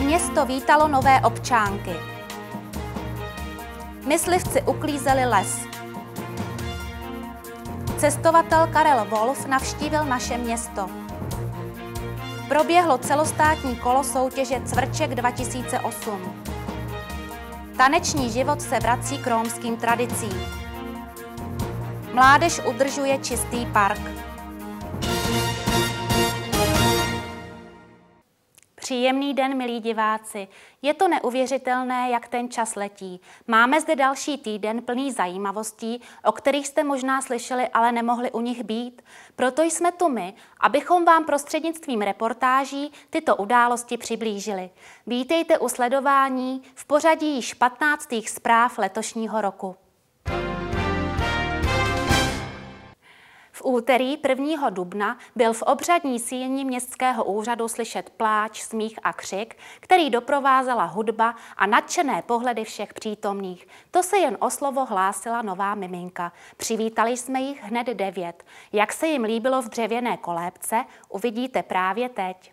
Město vítalo nové občánky. Myslivci uklízeli les. Cestovatel Karel Wolf navštívil naše město. Proběhlo celostátní kolo soutěže Cvrček 2008. Taneční život se vrací k rómským tradicím. Mládež udržuje čistý park. Příjemný den, milí diváci. Je to neuvěřitelné, jak ten čas letí. Máme zde další týden plný zajímavostí, o kterých jste možná slyšeli, ale nemohli u nich být. Proto jsme tu my, abychom vám prostřednictvím reportáží tyto události přiblížili. Vítejte u sledování v pořadí již 15. zpráv letošního roku. V úterý 1. dubna byl v obřadní síni městského úřadu slyšet pláč, smích a křik, který doprovázela hudba a nadšené pohledy všech přítomných. To se jen o slovo hlásila nová miminka. Přivítali jsme jich hned 9. Jak se jim líbilo v dřevěné kolébce, uvidíte právě teď.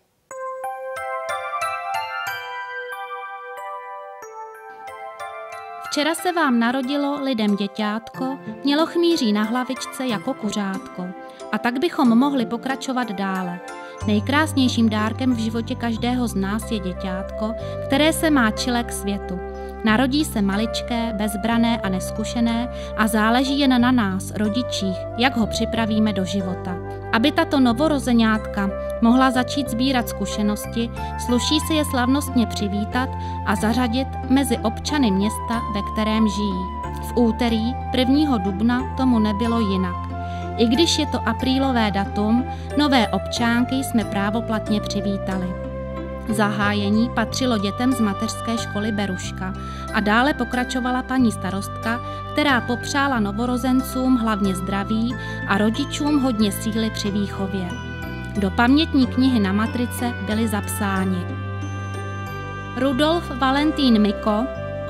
Včera se vám narodilo lidem děťátko, mělo chmíří na hlavičce jako kuřátko. A tak bychom mohli pokračovat dále. Nejkrásnějším dárkem v životě každého z nás je děťátko, které se má čile k světu. Narodí se maličké, bezbrané a neskušené a záleží jen na nás, rodičích, jak ho připravíme do života. Aby tato novorozeňátka mohla začít sbírat zkušenosti, sluší si je slavnostně přivítat a zařadit mezi občany města, ve kterém žijí. V úterý 1. dubna tomu nebylo jinak. I když je to aprílové datum, nové občánky jsme právoplatně přivítali. Zahájení patřilo dětem z mateřské školy Beruška a dále pokračovala paní starostka, která popřála novorozencům hlavně zdraví a rodičům hodně síly při výchově. Do pamětní knihy na matrice byli zapsáni Rudolf Valentín Miko,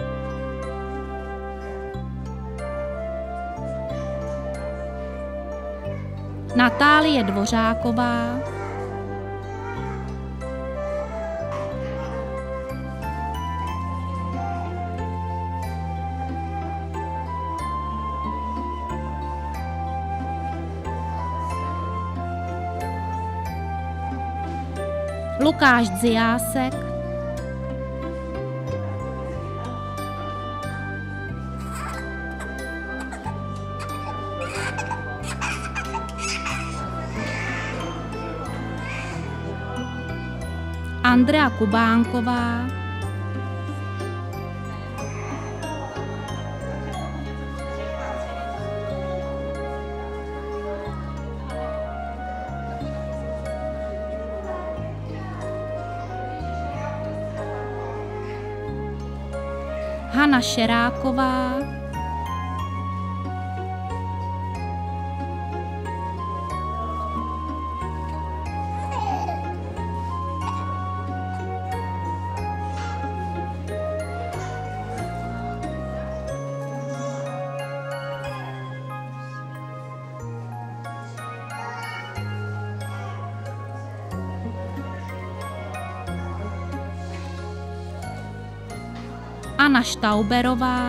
Natálie Dvořáková, Lukáš Dziásek, Andrea Kubánková, Hana Šeráková, Anna Štauberová,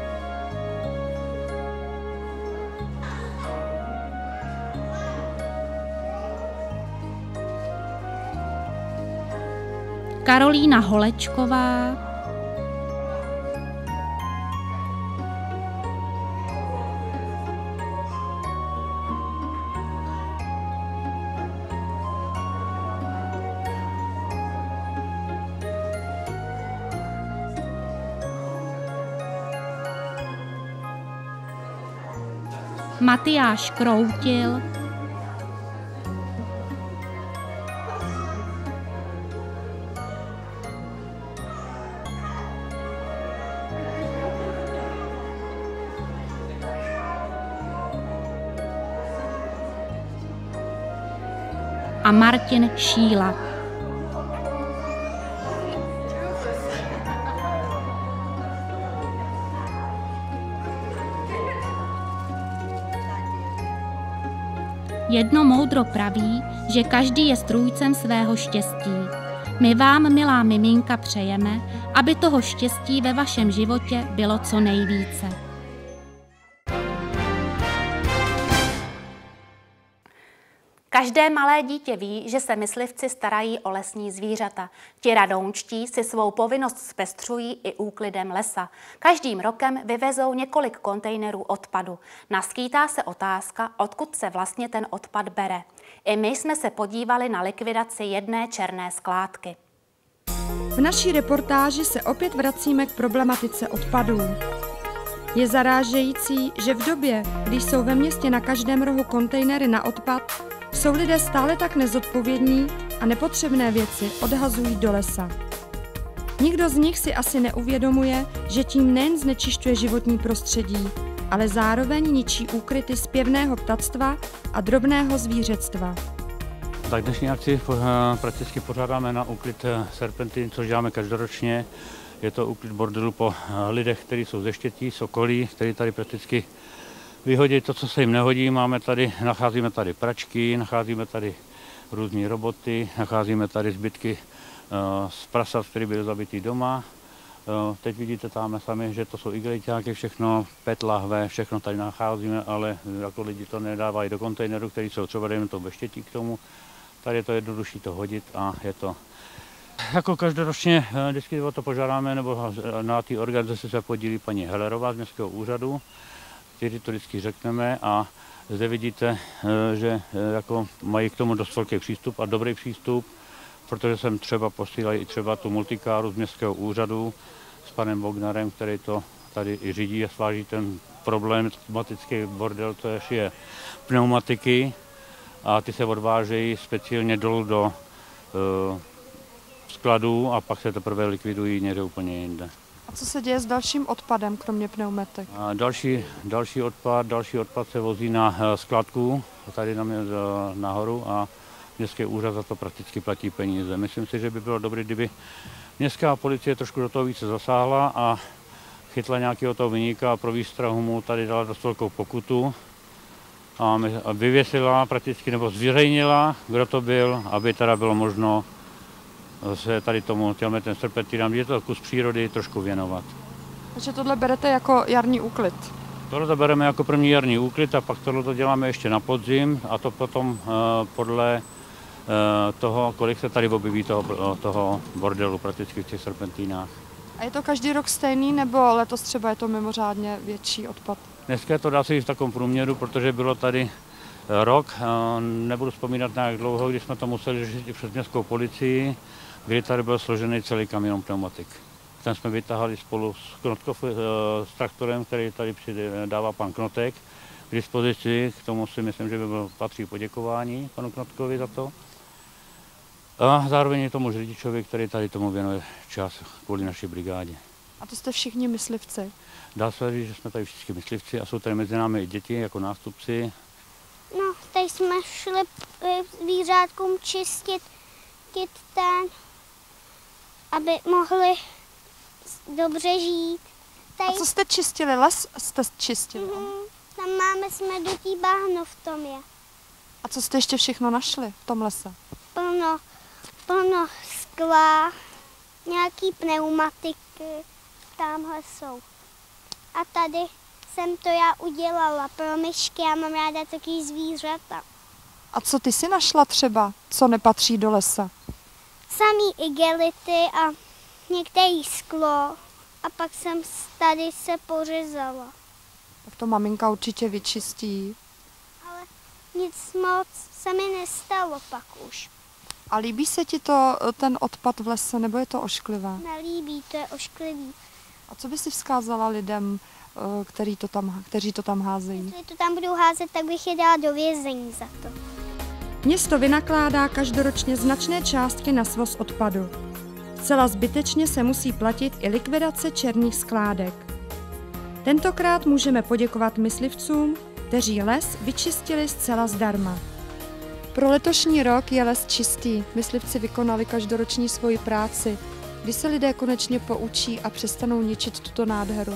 Karolína Holečková, Matyáš Kroutil, a Martin Šíla. Jedno moudro praví, že každý je strůjcem svého štěstí. My vám, milá miminka, přejeme, aby toho štěstí ve vašem životě bylo co nejvíce. Každé malé dítě ví, že se myslivci starají o lesní zvířata. Ti radoučtí si svou povinnost zpestřují i úklidem lesa. Každým rokem vyvezou několik kontejnerů odpadu. Naskýtá se otázka, odkud se vlastně ten odpad bere. I my jsme se podívali na likvidaci jedné černé skládky. V naší reportáži se opět vracíme k problematice odpadů. Je zarážející, že v době, kdy jsou ve městě na každém rohu kontejnery na odpad, jsou lidé stále tak nezodpovědní a nepotřebné věci odhazují do lesa. Nikdo z nich si asi neuvědomuje, že tím nejen znečišťuje životní prostředí, ale zároveň ničí úkryty zpěvného ptactva a drobného zvířectva. Tak dnešní akci prakticky pořádáme na úklid serpentin, což děláme každoročně. Je to úklid bordelu po lidech, kteří jsou ze Štětí, z okolí, kteří tady prakticky vyhodí to, co se jim nehodí. Nacházíme tady pračky, nacházíme tady různé roboty, nacházíme tady zbytky z prasat, které byly zabitý doma. Teď vidíte tam sami, že to jsou igeliťáky, všechno, PET lahve, všechno tady nacházíme, ale jako lidi to nedávají do kontejneru, který jsou třeba, dejme to ve Štětí k tomu. Tady je to jednodušší to hodit a je to. Jako každoročně vždycky o to požádáme, nebo na té organizaci se podílí paní Hellerová z městského úřadu, který to vždycky řekneme, a zde vidíte, že jako mají k tomu dost velký přístup a dobrý přístup, protože sem třeba posílají i třeba tu multikáru z městského úřadu s panem Bognarem, který to tady i řídí a sváží ten problematický bordel, to je pneumatiky, a ty se odvážejí speciálně dolů do skladů a pak se teprve likvidují někde úplně jinde. A co se děje s dalším odpadem, kromě pneumatik? Další odpad se vozí na skladku, tady nahoru, a městský úřad za to prakticky platí peníze. Myslím si, že by bylo dobré, kdyby městská policie trošku do toho více zasáhla a chytla nějakého toho viníka a pro výstrahu mu tady dala dost velkou pokutu a vyvěsila prakticky, nebo zveřejnila, kdo to byl, aby teda bylo možno se tady tomu ten serpentinám, je to kus přírody, trošku věnovat. Takže tohle berete jako jarní úklid? Tohle bereme jako první jarní úklid a pak tohle děláme ještě na podzim, a to potom podle toho, kolik se tady objeví toho bordelu prakticky v těch serpentínách. A je to každý rok stejný, nebo letos třeba je to mimořádně větší odpad? Dneska je to dá se v takovém průměru, protože bylo tady rok, nebudu vzpomínat nějak dlouho, když jsme to museli řešit přes městskou policii, kdy tady byl složený celý kamion pneumatik. Ten jsme vytáhali spolu s traktorem, který tady dává pan Knotek k dispozici. K tomu si myslím, že by patří poděkování panu Knotkovi za to. A zároveň tomu řidičovi, který tady tomu věnuje čas kvůli naší brigádě. A to jste všichni myslivci? Dá se říct, že jsme tady všichni myslivci a jsou tady mezi námi i děti jako nástupci. No, tady jsme šli zvířátkům čistit ten, aby mohli dobře žít. Tady... A co jste čistili? Les jste čistili? Tam máme smrdutí bahno v tom je. A co jste ještě všechno našli v tom lese? Plno skla, nějaký pneumatiky, tamhle jsou. A tady jsem to já udělala pro myšky, já mám ráda takový zvířata. A co ty si našla třeba, co nepatří do lesa? Samý igelity a některé sklo, a pak jsem tady se pořezala. Tak to maminka určitě vyčistí. Ale nic moc se mi nestalo pak už. A líbí se ti ten odpad v lese, nebo je to ošklivé? Nelíbí, to je ošklivý. A co by si vzkázala lidem, kteří to tam házejí? Jestli to tam budou házet, tak bych je dala do vězení za to. Město vynakládá každoročně značné částky na svoz odpadu. Zcela zbytečně se musí platit i likvidace černých skládek. Tentokrát můžeme poděkovat myslivcům, kteří les vyčistili zcela zdarma. Pro letošní rok je les čistý. Myslivci vykonali každoroční svoji práci, kdy se lidé konečně poučí a přestanou ničit tuto nádheru.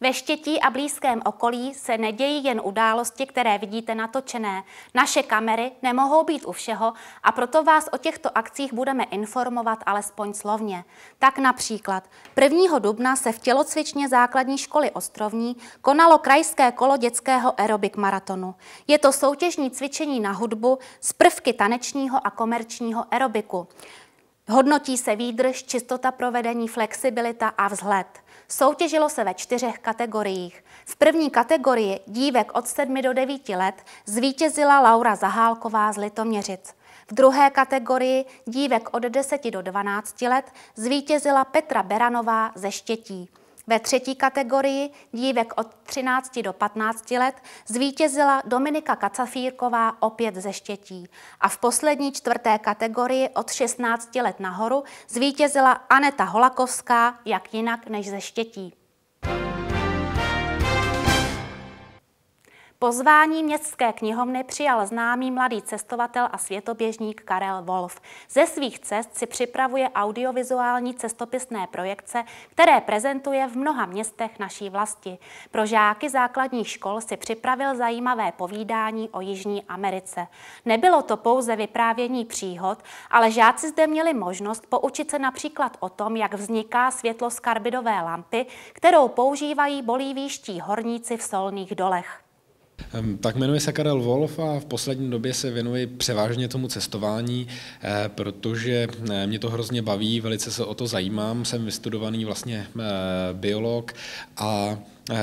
Ve Štětí a blízkém okolí se nedějí jen události, které vidíte natočené. Naše kamery nemohou být u všeho a proto vás o těchto akcích budeme informovat alespoň slovně. Tak například 1. dubna se v tělocvičně základní školy Ostrovní konalo krajské kolo dětského aerobik maratonu. Je to soutěžní cvičení na hudbu z prvky tanečního a komerčního aerobiku. Hodnotí se výdrž, čistota provedení, flexibilita a vzhled. Soutěžilo se ve 4 kategoriích. V první kategorii dívek od 7 do 9 let zvítězila Laura Zahálková z Litoměřic. V druhé kategorii dívek od 10 do 12 let zvítězila Petra Beranová ze Štětí. Ve 3. kategorii dívek od 13 do 15 let zvítězila Dominika Kacafírková opět ze Štětí. A v poslední 4. kategorii od 16 let nahoru zvítězila Aneta Holakovská, jak jinak než ze Štětí. Pozvání Městské knihovny přijal známý mladý cestovatel a světoběžník Karel Wolf. Ze svých cest si připravuje audiovizuální cestopisné projekce, které prezentuje v mnoha městech naší vlasti. Pro žáky základních škol si připravil zajímavé povídání o Jižní Americe. Nebylo to pouze vyprávění příhod, ale žáci zde měli možnost poučit se například o tom, jak vzniká světlo z karbidové lampy, kterou používají bolívijští horníci v solných dolech. Tak jmenuji se Karel Wolf a v poslední době se věnuji převážně tomu cestování, protože mě to hrozně baví, velice se o to zajímám, jsem vystudovaný vlastně biolog a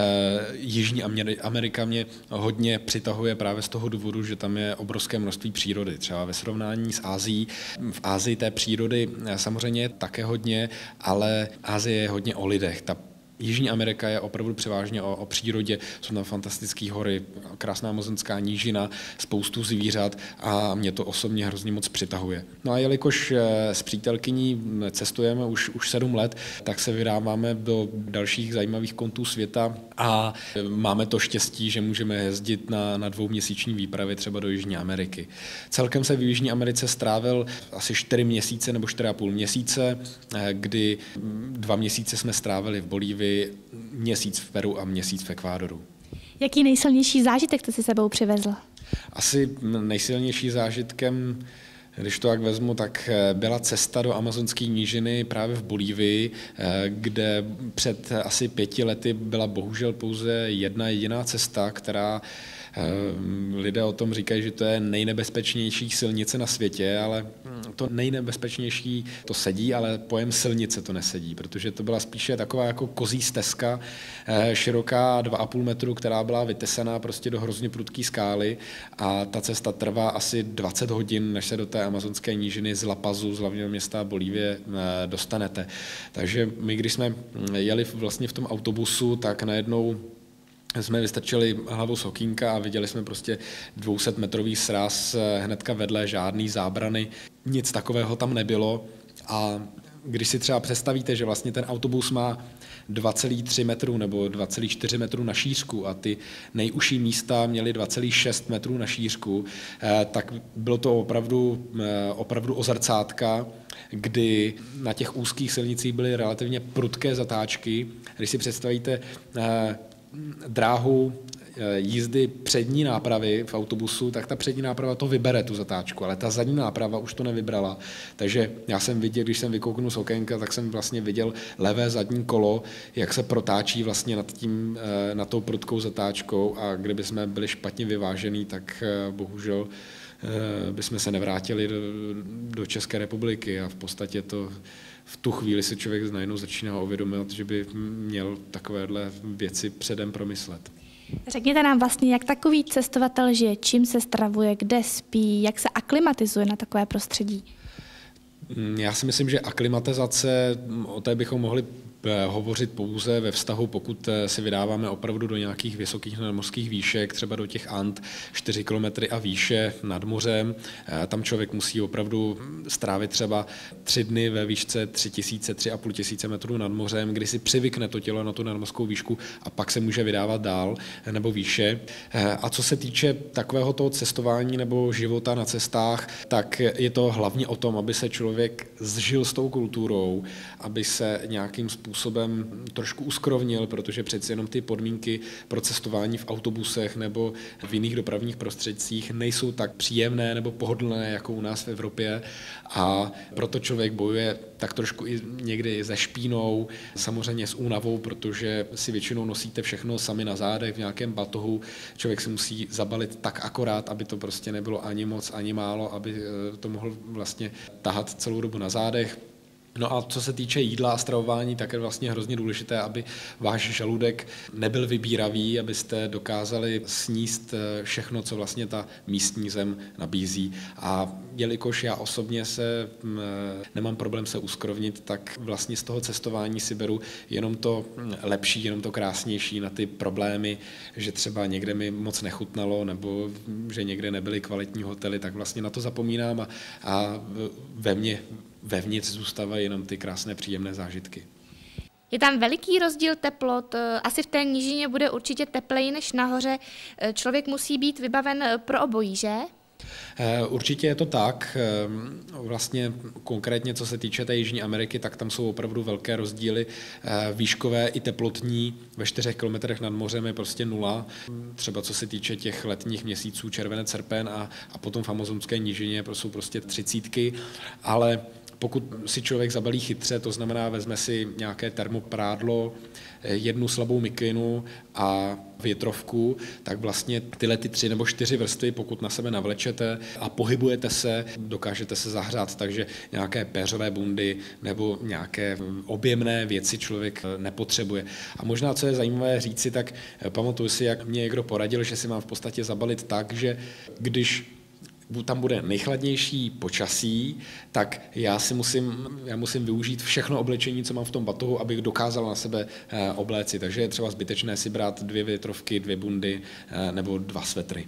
Jižní Amerika mě hodně přitahuje právě z toho důvodu, že tam je obrovské množství přírody, třeba ve srovnání s Asií. V Asii té přírody samozřejmě je také hodně, ale Asie je hodně o lidech. Jižní Amerika je opravdu převážně o přírodě, jsou tam fantastické hory, krásná mozenská nížina, spoustu zvířat a mě to osobně hrozně moc přitahuje. No a jelikož s přítelkyní cestujeme už 7 let, tak se vydáváme do dalších zajímavých koutů světa a máme to štěstí, že můžeme jezdit na 2měsíční výpravy třeba do Jižní Ameriky. Celkem se v Jižní Americe strávil asi 4 měsíce nebo 4,5 měsíce, kdy 2 měsíce jsme strávili v Bolívii, měsíc v Peru a měsíc v Ekvádoru. Jaký nejsilnější zážitek jste si sebou přivezl? Asi nejsilnější zážitkem, když to tak vezmu, tak byla cesta do amazonské nížiny právě v Bolívii, kde před asi 5 lety byla bohužel pouze jedna jediná cesta, která lidé o tom říkají, že to je nejnebezpečnější silnice na světě, ale to nejnebezpečnější to sedí, ale pojem silnice to nesedí, protože to byla spíše taková jako kozí stezka, široká 2,5 metru, která byla vytesaná prostě do hrozně prudké skály a ta cesta trvá asi 20 hodin, než se do té amazonské nížiny z La Pazu, z hlavního města Bolívie, dostanete. Takže my, když jsme jeli vlastně v tom autobusu, tak najednou jsme vystrčili hlavu z okýnka a viděli jsme prostě 200metrový sraz hnedka vedle, žádný zábrany, nic takového tam nebylo a když si třeba představíte, že vlastně ten autobus má 2,3 metru nebo 2,4 metru na šířku a ty nejužší místa měly 2,6 metrů na šířku, tak bylo to opravdu o zrcátka, kdy na těch úzkých silnicích byly relativně prudké zatáčky. Když si představíte dráhu jízdy přední nápravy v autobusu, tak ta přední náprava to vybere, tu zatáčku, ale ta zadní náprava už to nevybrala. Takže já jsem viděl, když jsem vykouknul z okénka, tak jsem vlastně viděl levé zadní kolo, jak se protáčí vlastně nad tou prudkou zatáčkou a kdyby jsme byli špatně vyvážený, tak bohužel bychom se nevrátili do České republiky a v podstatě to v tu chvíli se člověk najednou začíná uvědomovat, že by měl takovéhle věci předem promyslet. Řekněte nám vlastně, jak takový cestovatel žije, čím se stravuje, kde spí, jak se aklimatizuje na takové prostředí? Já si myslím, že aklimatizace, o té bychom mohli hovořit pouze ve vztahu, pokud se vydáváme opravdu do nějakých vysokých nadmořských výšek, třeba do těch And, 4 kilometry a výše nad mořem. Tam člověk musí opravdu strávit třeba 3 dny ve výšce 3,5 tisíce metrů nad mořem, kdy si přivykne to tělo na tu nadmořskou výšku a pak se může vydávat dál nebo výše. A co se týče takového toho cestování nebo života na cestách, tak je to hlavně o tom, aby se člověk zžil s tou kulturou, aby se nějakým způsobem trošku uskrovnil, protože přeci jenom ty podmínky pro cestování v autobusech nebo v jiných dopravních prostředcích nejsou tak příjemné nebo pohodlné jako u nás v Evropě a proto člověk bojuje tak trošku i někdy se špínou, samozřejmě s únavou, protože si většinou nosíte všechno sami na zádech v nějakém batohu. Člověk si musí zabalit tak akorát, aby to prostě nebylo ani moc, ani málo, aby to mohl vlastně tahat celou dobu na zádech. No a co se týče jídla a stravování, tak je vlastně hrozně důležité, aby váš žaludek nebyl vybíravý, abyste dokázali sníst všechno, co vlastně ta místní zem nabízí. A jelikož já osobně nemám problém se uskrovnit, tak vlastně z toho cestování si beru jenom to lepší, jenom to krásnější na ty problémy, že třeba někde mi moc nechutnalo nebo že někde nebyly kvalitní hotely, tak vlastně na to zapomínám a vevnitř zůstávají jenom ty krásné příjemné zážitky. Je tam veliký rozdíl teplot, asi v té nížině bude určitě tepleji než nahoře. Člověk musí být vybaven pro obojí, že? Určitě je to tak. Vlastně konkrétně, co se týče té Jižní Ameriky, tak tam jsou opravdu velké rozdíly výškové i teplotní. Ve 4 kilometrech nad mořem je prostě 0. Třeba co se týče těch letních měsíců, červenec, srpen a potom v amazonské nížině jsou prostě 30. Ale pokud si člověk zabalí chytře, to znamená vezme si nějaké termoprádlo, jednu slabou mikinu a větrovku, tak vlastně tyhle 3 nebo 4 vrstvy, pokud na sebe navlečete a pohybujete se, dokážete se zahřát, takže nějaké péřové bundy nebo nějaké objemné věci člověk nepotřebuje. A možná, co je zajímavé říci, tak pamatuju si, jak mě někdo poradil, že si mám v podstatě zabalit tak, že když tam bude nejchladnější počasí, tak já musím využít všechno oblečení, co mám v tom batohu, abych dokázal na sebe obléci. Takže je třeba zbytečné si brát 2 větrovky, 2 bundy nebo 2 svetry.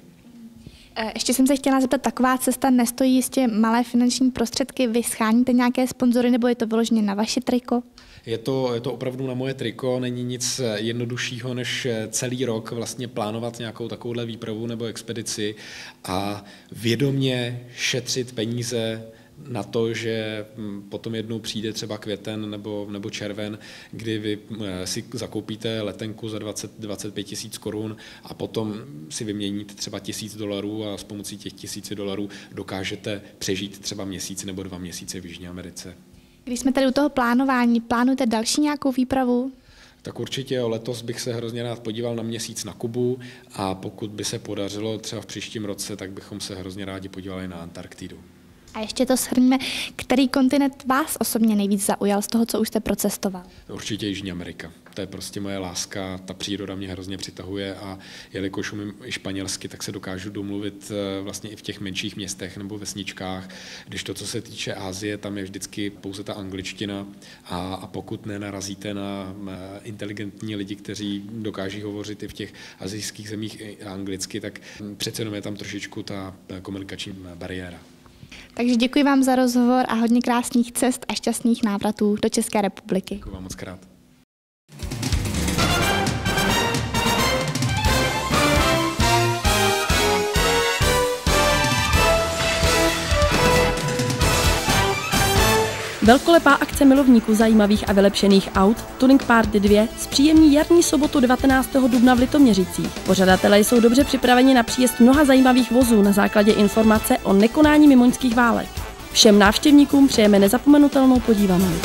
Ještě jsem se chtěla zeptat, taková cesta nestojí jistě malé finanční prostředky, vy scháníte nějaké sponzory nebo je to vyloženě na vaše triko? Je to opravdu na moje triko, není nic jednoduššího, než celý rok vlastně plánovat nějakou takovouhle výpravu nebo expedici a vědomě šetřit peníze na to, že potom jednou přijde třeba květen nebo červen, kdy vy si zakoupíte letenku za 20-25 tisíc korun a potom si vyměníte třeba $1000 a s pomocí těch $1000 dokážete přežít třeba měsíc nebo 2 měsíce v Jižní Americe. Když jsme tady u toho plánování, plánujete další nějakou výpravu? Tak určitě letos bych se hrozně rád podíval na měsíc na Kubu a pokud by se podařilo třeba v příštím roce, tak bychom se hrozně rádi podívali na Antarktidu. A ještě to shrňme, který kontinent vás osobně nejvíc zaujal z toho, co už jste procestoval? Určitě Jižní Amerika. To je prostě moje láska, ta příroda mě hrozně přitahuje a jelikož umím i španělsky, tak se dokážu domluvit vlastně i v těch menších městech nebo vesničkách. Když to, co se týče Asie, tam je vždycky pouze ta angličtina a pokud nenarazíte na inteligentní lidi, kteří dokáží hovořit i v těch asijských zemích anglicky, tak přece jenom je tam trošičku ta komunikační bariéra. Takže děkuji vám za rozhovor a hodně krásných cest a šťastných návratů do České republiky. Děkuji vám moc krát. Velkolepá akce milovníků zajímavých a vylepšených aut Tuning Party 2 zpříjemní jarní sobotu 19. dubna v Litoměřicích. Pořadatelé jsou dobře připraveni na příjezd mnoha zajímavých vozů na základě informace o nekonání mimoňských válek. Všem návštěvníkům přejeme nezapomenutelnou podívanou.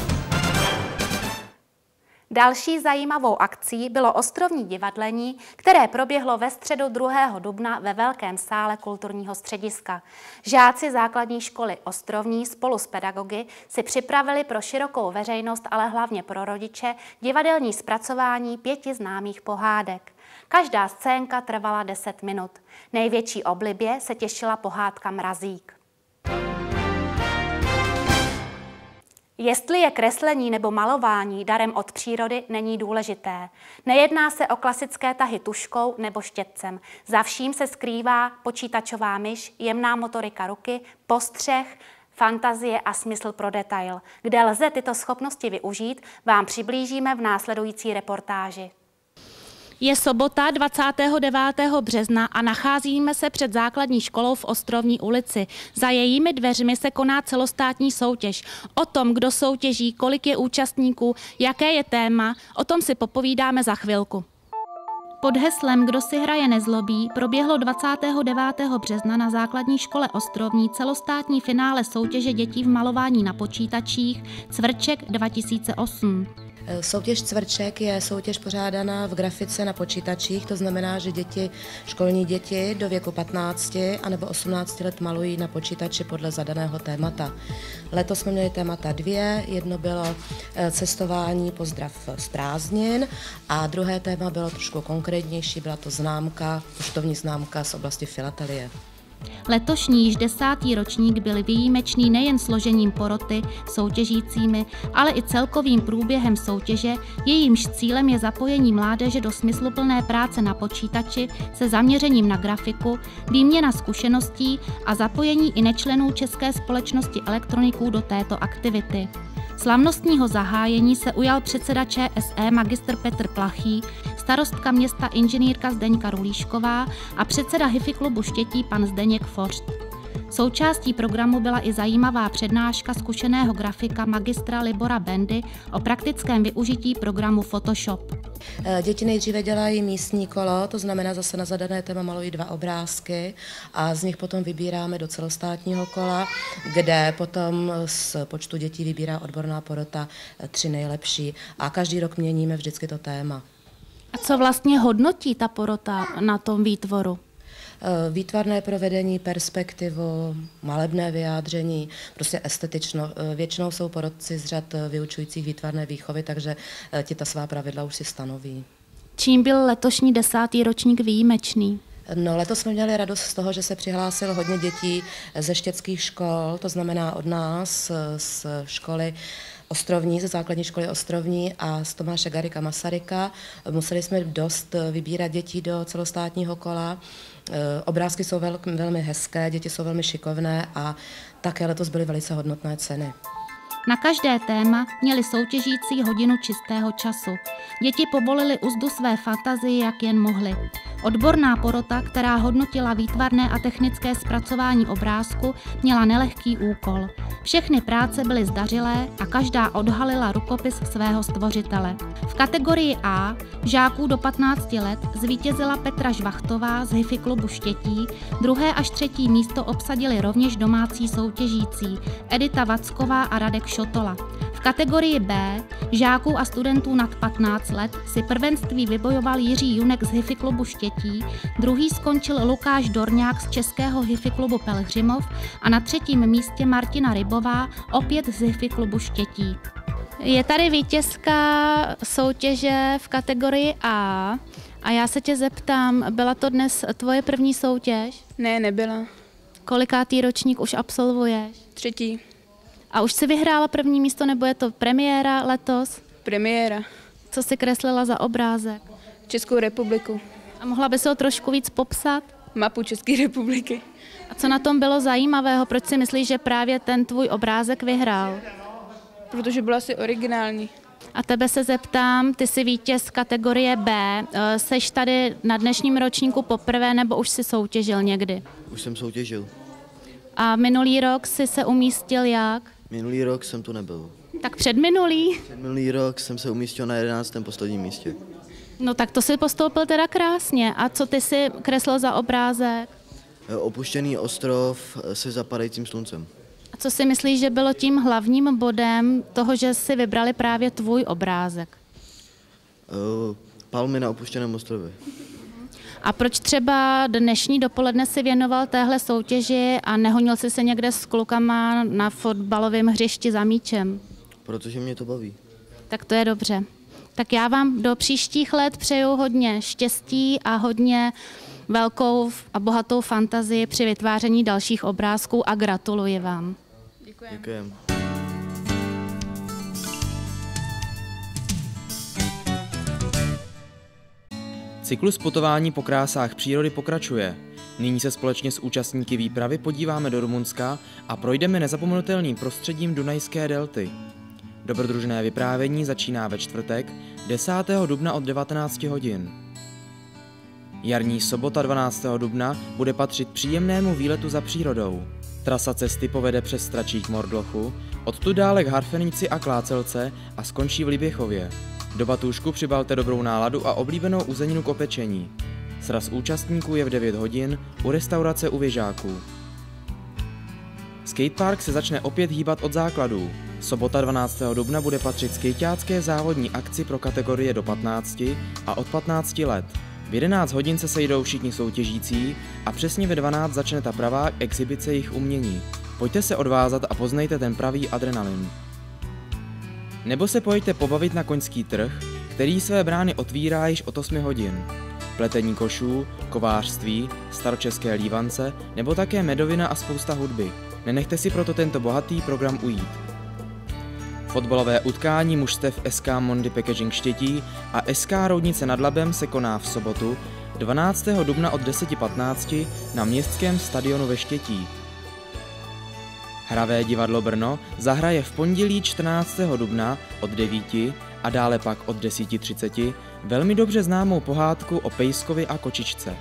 Další zajímavou akcí bylo ostrovní divadlení, které proběhlo ve středu 2. dubna ve velkém sále kulturního střediska. Žáci základní školy Ostrovní spolu s pedagogy si připravili pro širokou veřejnost, ale hlavně pro rodiče, divadelní zpracování 5 známých pohádek. Každá scénka trvala 10 minut. Největší oblibě se těšila pohádka Mrazík. Jestli je kreslení nebo malování darem od přírody, není důležité. Nejedná se o klasické tahy tužkou nebo štětcem. Za vším se skrývá počítačová myš, jemná motorika ruky, postřeh, fantazie a smysl pro detail. Kde lze tyto schopnosti využít, vám přiblížíme v následující reportáži. Je sobota 29. března a nacházíme se před základní školou v Ostrovní ulici. Za jejími dveřmi se koná celostátní soutěž. O tom, kdo soutěží, kolik je účastníků, jaké je téma, o tom si popovídáme za chvilku. Pod heslem Kdo si hraje nezlobí proběhlo 29. března na základní škole Ostrovní celostátní finále soutěže dětí v malování na počítačích Cvrček 2008. Soutěž Cvrček je soutěž pořádaná v grafice na počítačích, to znamená, že školní děti do věku 15 anebo 18 let malují na počítači podle zadaného témata. Letos jsme měli témata 2, jedno bylo cestování, pozdrav z prázdnin a druhé téma bylo trošku konkrétnější, byla to poštovní známka z oblasti filatelie. Letošní již 10. ročník byl výjimečný nejen složením poroty soutěžícími, ale i celkovým průběhem soutěže, jejímž cílem je zapojení mládeže do smysluplné práce na počítači se zaměřením na grafiku, výměna zkušeností a zapojení i nečlenů České společnosti elektroniků do této aktivity. Slavnostního zahájení se ujal předseda ČSE magistr Petr Plachý, starostka města inženýrka Zdeňka Rulíšková a předseda Hifi klubu Štětí pan Zdeněk Forst. Součástí programu byla i zajímavá přednáška zkušeného grafika magistra Libora Bendy o praktickém využití programu Photoshop. Děti nejdříve dělají místní kolo, to znamená zase na zadané téma malují 2 obrázky a z nich potom vybíráme do celostátního kola, kde potom z počtu dětí vybírá odborná porota 3 nejlepší a každý rok měníme vždycky to téma. A co vlastně hodnotí ta porota na tom výtvoru? Výtvarné provedení, perspektivu, malebné vyjádření, prostě estetično. Většinou jsou porotci z řad vyučujících výtvarné výchovy, takže ti ta svá pravidla už si stanoví. Čím byl letošní 10. ročník výjimečný? No, letos jsme měli radost z toho, že se přihlásilo hodně dětí ze štětských škol, to znamená od nás z školy Ostrovní, ze základní školy Ostrovní a z Tomáše Garrigua Masaryka. Museli jsme dost vybírat dětí do celostátního kola. Obrázky jsou velmi hezké, děti jsou velmi šikovné a také letos byly velice hodnotné ceny. Na každé téma měli soutěžící hodinu čistého času. Děti povolily uzdu své fantazii, jak jen mohly. Odborná porota, která hodnotila výtvarné a technické zpracování obrázku, měla nelehký úkol. Všechny práce byly zdařilé a každá odhalila rukopis svého stvořitele. V kategorii A žáků do 15 let zvítězila Petra Žvachtová z Hifi klubu Štětí, 2. až 3. místo obsadili rovněž domácí soutěžící Edita Vacková a Radek Šotola. V kategorii B žáků a studentů nad 15 let si prvenství vybojoval Jiří Junek z Hifi klubu Štětí, druhý skončil Lukáš Dorňák z Českého Hifi klubu Pelhřimov a na 3. místě Martina Rybová, opět z Hifi klubu Štětí. Je tady vítězka soutěže v kategorii A a já se tě zeptám, byla to dnes tvoje první soutěž? Ne, nebyla. Kolikátý ročník už absolvuješ? 3. A už jsi vyhrála první místo, nebo je to premiéra letos? Premiéra. Co jsi kreslila za obrázek? Českou republiku. A mohla by se ho trošku víc popsat? Mapu České republiky. A co na tom bylo zajímavého? Proč si myslíš, že právě ten tvůj obrázek vyhrál? Protože byla asi originální. A tebe se zeptám, ty jsi vítěz kategorie B. Seš tady na dnešním ročníku poprvé, nebo už jsi soutěžil někdy? Už jsem soutěžil. A minulý rok jsi se umístil jak? Minulý rok jsem tu nebyl. Tak předminulý? Předminulý rok jsem se umístil na 11. posledním místě. No tak to si postoupil teda krásně. A co ty jsi kreslil za obrázek? Opuštěný ostrov se zapadajícím sluncem. A co si myslíš, že bylo tím hlavním bodem toho, že si vybrali právě tvůj obrázek? Palmy na opuštěném ostrově. A proč třeba dnešní dopoledne si věnoval téhle soutěži a nehonil jsi se někde s klukama na fotbalovém hřišti za míčem? Protože mě to baví. Tak to je dobře. Tak já vám do příštích let přeju hodně štěstí a hodně velkou a bohatou fantazii při vytváření dalších obrázků a gratuluji vám. Děkujem. Cyklus putování po krásách přírody pokračuje. Nyní se společně s účastníky výpravy podíváme do Rumunska a projdeme nezapomenutelným prostředím Dunajské delty. Dobrodružné vyprávění začíná ve čtvrtek 10. dubna od 19 hodin. Jarní sobota 12. dubna bude patřit příjemnému výletu za přírodou. Trasa cesty povede přes Stračík Mordlochu, odtud dále k Harfenici a Klácelce a skončí v Liběchově. Do batůžku přibalte dobrou náladu a oblíbenou uzeninu k opečení. Sraz účastníků je v 9 hodin u restaurace U Věžáků. Skatepark se začne opět hýbat od základů. Sobota 12. dubna bude patřit skejťácké závodní akci pro kategorie do 15 a od 15 let. V 11 hodin se sejdou všichni soutěžící a přesně ve 12 začne ta pravá exibice jejich umění. Pojďte se odvázat a poznejte ten pravý adrenalin. Nebo se pojďte pobavit na koňský trh, který své brány otvírá již od 8 hodin. Pletení košů, kovářství, staročeské lívance nebo také medovina a spousta hudby. Nenechte si proto tento bohatý program ujít. Fotbalové utkání mužstev SK Mondy Packaging Štětí a SK Roudnice nad Labem se koná v sobotu 12. dubna od 10:15 na městském stadionu ve Štětí. Hravé divadlo Brno zahraje v pondělí 14. dubna od 9 a dále pak od 10:30 velmi dobře známou pohádku o pejskovi a kočičce.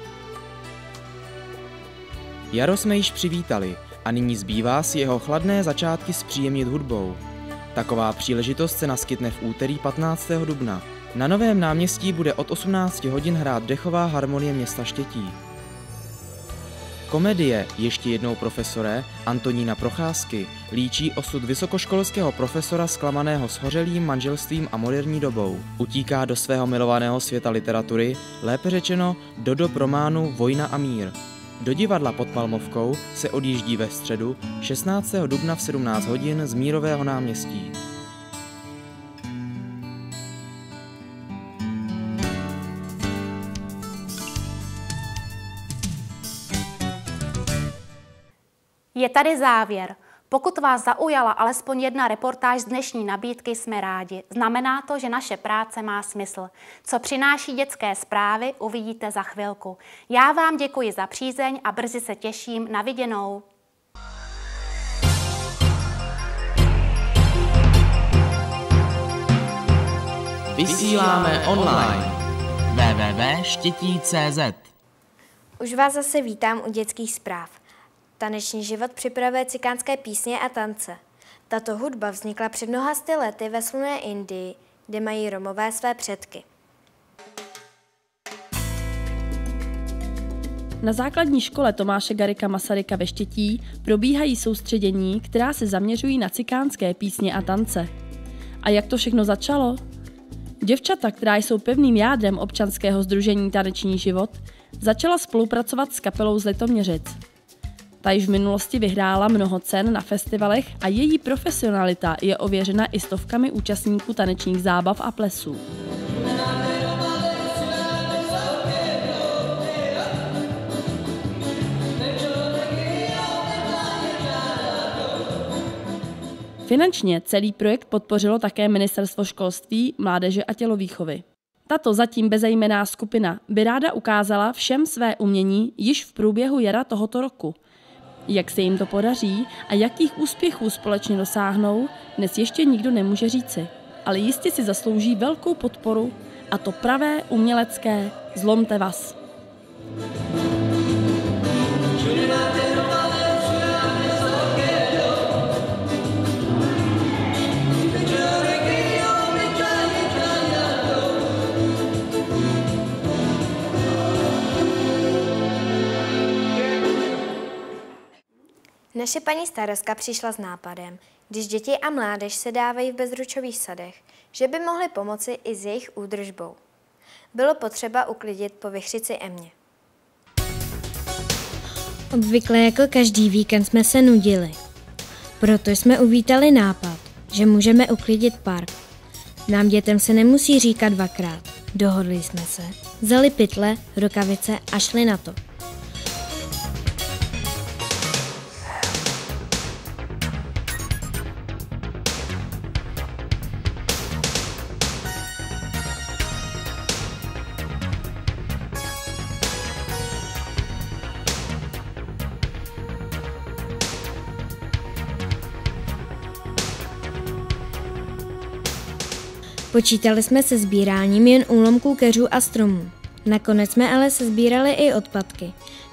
Jaro jsme již přivítali a nyní zbývá si jeho chladné začátky zpříjemnit hudbou. Taková příležitost se naskytne v úterý 15. dubna. Na Novém náměstí bude od 18 hodin hrát dechová harmonie města Štětí. Komedie Ještě jednou profesore Antonína Procházky líčí osud vysokoškolského profesora zklamaného shořelým manželstvím a moderní dobou. Utíká do svého milovaného světa literatury, lépe řečeno do dob románu Vojna a mír. Do divadla Pod Palmovkou se odjíždí ve středu 16. dubna v 17 hodin z Mírového náměstí. Je tady závěr. Pokud vás zaujala alespoň jedna reportáž z dnešní nabídky, jsme rádi. Znamená to, že naše práce má smysl. Co přináší dětské zprávy, uvidíte za chvilku. Já vám děkuji za přízeň a brzy se těším na viděnou. Vysíláme online. www.štětí.cz. Už vás zase vítám u dětských zpráv. Taneční život připravuje cikánské písně a tance. Tato hudba vznikla před mnoha sty lety ve slunné Indii, kde mají Romové své předky. Na základní škole Tomáše Garrigua Masaryka ve Štětí probíhají soustředění, která se zaměřují na cikánské písně a tance. A jak to všechno začalo? Děvčata, která jsou pevným jádrem občanského sdružení Taneční život, začala spolupracovat s kapelou z Litoměřic. Ta již v minulosti vyhrála mnoho cen na festivalech a její profesionalita je ověřena i stovkami účastníků tanečních zábav a plesů. Finančně celý projekt podpořilo také Ministerstvo školství, mládeže a tělovýchovy. Tato zatím bezejmenná skupina by ráda ukázala všem své umění již v průběhu jara tohoto roku. Jak se jim to podaří a jakých úspěchů společně dosáhnou, dnes ještě nikdo nemůže říci. Ale jistě si zaslouží velkou podporu, a to pravé umělecké Zlomte vás. Naše paní starostka přišla s nápadem, když děti a mládež se dávají v bezručových sadech, že by mohly pomoci i s jejich údržbou. Bylo potřeba uklidit po vichřici Emě. Obvykle jako každý víkend jsme se nudili. Proto jsme uvítali nápad, že můžeme uklidit park. Nám dětem se nemusí říkat dvakrát. Dohodli jsme se, vzali pytle, rukavice a šli na to. Počítali jsme se sbíráním jen úlomků keřů a stromů. Nakonec jsme ale sesbírali i odpadky.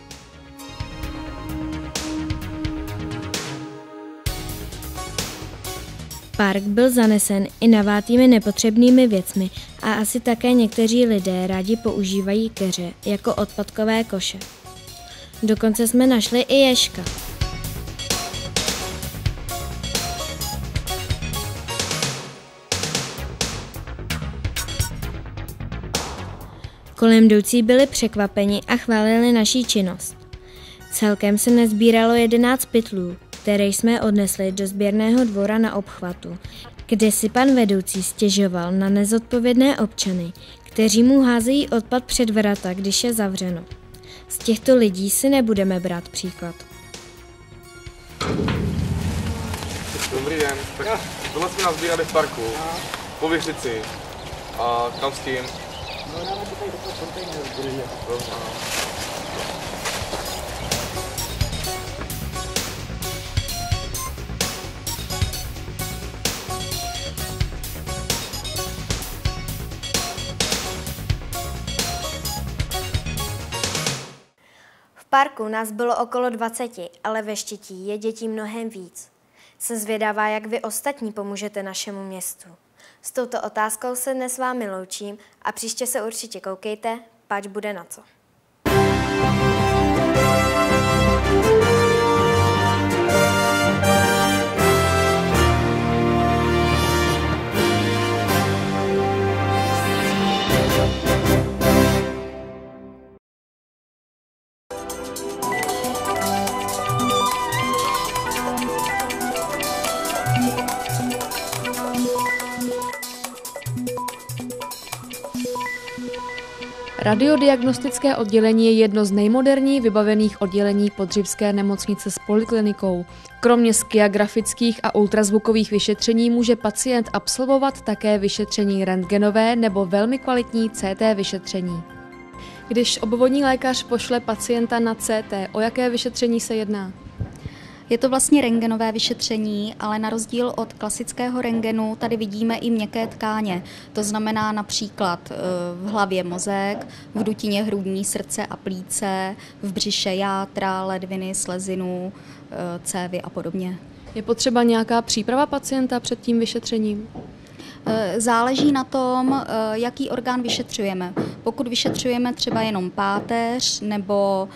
Park byl zanesen i navátými nepotřebnými věcmi a asi také někteří lidé rádi používají keře jako odpadkové koše. Dokonce jsme našli i ježka. Kolem jdoucí byli překvapeni a chválili naší činnost. Celkem se nazbíralo 11 pytlů, které jsme odnesli do sběrného dvora na obchvatu, kde si pan vedoucí stěžoval na nezodpovědné občany, kteří mu házejí odpad před vrata, když je zavřeno. Z těchto lidí si nebudeme brát příklad. Dobrý den, tak tohle jsme nazbírali v parku, po Vyřici. A kam s tím? No dáme to tady do toho kontejneru. V parku nás bylo okolo 20, ale ve Štětí je dětí mnohem víc. Jsem zvědavá, jak vy ostatní pomůžete našemu městu. S touto otázkou se dnes s vámi loučím a příště se určitě koukejte, pač bude na co. Radiodiagnostické oddělení je jedno z nejmoderněji vybavených oddělení Podřibské nemocnice s poliklinikou. Kromě skiagrafických a ultrazvukových vyšetření může pacient absolvovat také vyšetření rentgenové nebo velmi kvalitní CT vyšetření. Když obvodní lékař pošle pacienta na CT, o jaké vyšetření se jedná? Je to vlastně rentgenové vyšetření, ale na rozdíl od klasického rentgenu tady vidíme i měkké tkáně. To znamená například v hlavě mozek, v dutině hrudní, srdce a plíce, v břiše játra, ledviny, slezinu, cévy a podobně. Je potřeba nějaká příprava pacienta před tím vyšetřením? Záleží na tom, jaký orgán vyšetřujeme. Pokud vyšetřujeme třeba jenom páteř nebo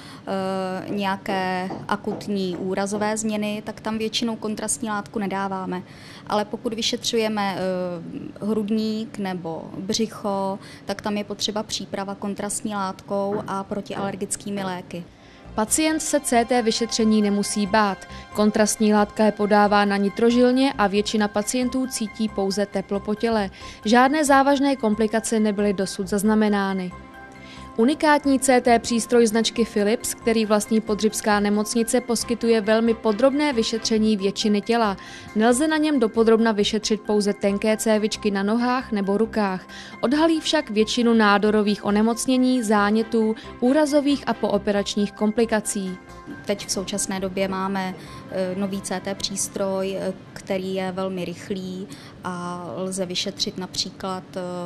nějaké akutní úrazové změny, tak tam většinou kontrastní látku nedáváme. Ale pokud vyšetřujeme hrudník nebo břicho, tak tam je potřeba příprava kontrastní látkou a protialergickými léky. Pacient se CT vyšetření nemusí bát. Kontrastní látka je podávána nitrožilně a většina pacientů cítí pouze teplo po těle. Žádné závažné komplikace nebyly dosud zaznamenány. Unikátní CT přístroj značky Philips, který vlastní Podřibská nemocnice, poskytuje velmi podrobné vyšetření většiny těla. Nelze na něm dopodrobna vyšetřit pouze tenké cévičky na nohách nebo rukách. Odhalí však většinu nádorových onemocnění, zánětů, úrazových a pooperačních komplikací. Teď v současné době máme nový CT přístroj, který je velmi rychlý a lze vyšetřit například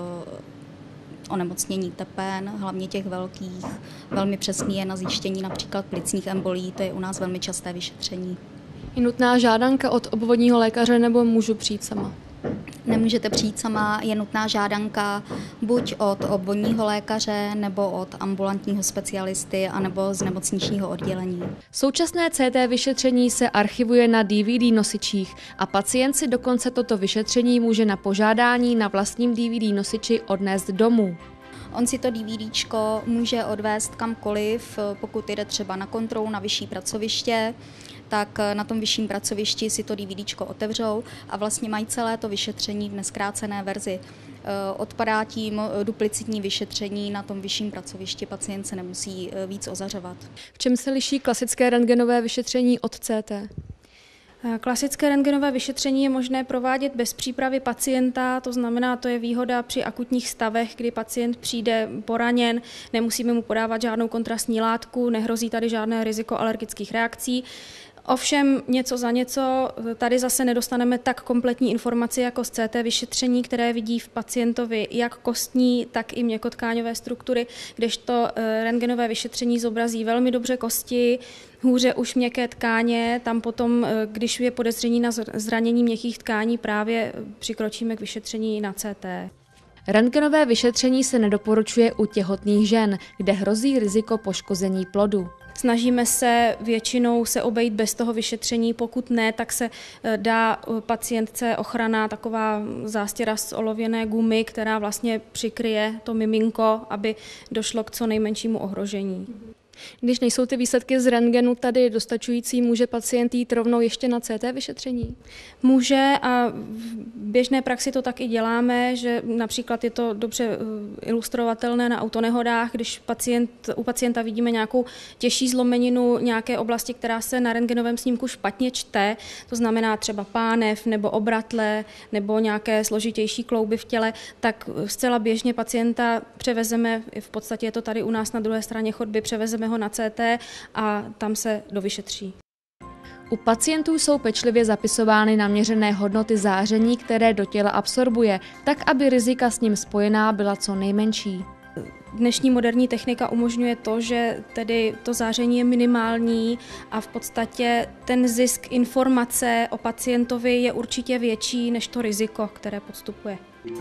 onemocnění tepen, hlavně těch velkých. Velmi přesný je na zjištění například plicních embolí, to je u nás velmi časté vyšetření. Je nutná žádanka od obvodního lékaře nebo můžu přijít sama? Nemůžete přijít sama, je nutná žádanka buď od obvodního lékaře nebo od ambulantního specialisty anebo z nemocničního oddělení. Současné CT vyšetření se archivuje na DVD nosičích a pacient si dokonce toto vyšetření může na požádání na vlastním DVD nosiči odnést domů. On si to DVDčko může odvést kamkoliv, pokud jde třeba na kontrolu, na vyšší pracoviště, tak na tom vyšším pracovišti si to DVDčko otevřou a vlastně mají celé to vyšetření v nezkrácené verzi. Odpadá tím duplicitní vyšetření na tom vyšším pracovišti, pacient se nemusí víc ozařovat. V čem se liší klasické rentgenové vyšetření od CT? Klasické rentgenové vyšetření je možné provádět bez přípravy pacienta, to znamená, to je výhoda při akutních stavech, kdy pacient přijde poraněn, nemusíme mu podávat žádnou kontrastní látku, nehrozí tady žádné riziko alergických reakcí. Ovšem něco za něco, tady zase nedostaneme tak kompletní informaci jako z CT vyšetření, které vidí v pacientovi jak kostní, tak i měkkotkáňové struktury, kdežto rentgenové vyšetření zobrazí velmi dobře kosti, hůře už měkké tkáně, tam potom, když je podezření na zranění měkkých tkání, právě přikročíme k vyšetření na CT. Rentgenové vyšetření se nedoporučuje u těhotných žen, kde hrozí riziko poškození plodu. Snažíme se většinou se obejít bez toho vyšetření, pokud ne, tak se dá pacientce ochrana, taková zástěra z olověné gumy, která vlastně přikryje to miminko, aby došlo k co nejmenšímu ohrožení. Když nejsou ty výsledky z rentgenu tady dostačující, může pacient jít rovnou ještě na CT vyšetření? Může a v běžné praxi to tak i děláme, že například je to dobře ilustrovatelné na autonehodách, když u pacienta vidíme nějakou těžší zlomeninu nějaké oblasti, která se na rentgenovém snímku špatně čte, to znamená třeba pánev nebo obratle nebo nějaké složitější klouby v těle, tak zcela běžně pacienta převezeme, v podstatě je to tady u nás na druhé straně chodby, převezeme ho na CT a tam se dovyšetří. U pacientů jsou pečlivě zapisovány naměřené hodnoty záření, které do těla absorbuje, tak aby rizika s ním spojená byla co nejmenší. Dnešní moderní technika umožňuje to, že tedy to záření je minimální a v podstatě ten zisk informace o pacientovi je určitě větší než to riziko, které podstupuje.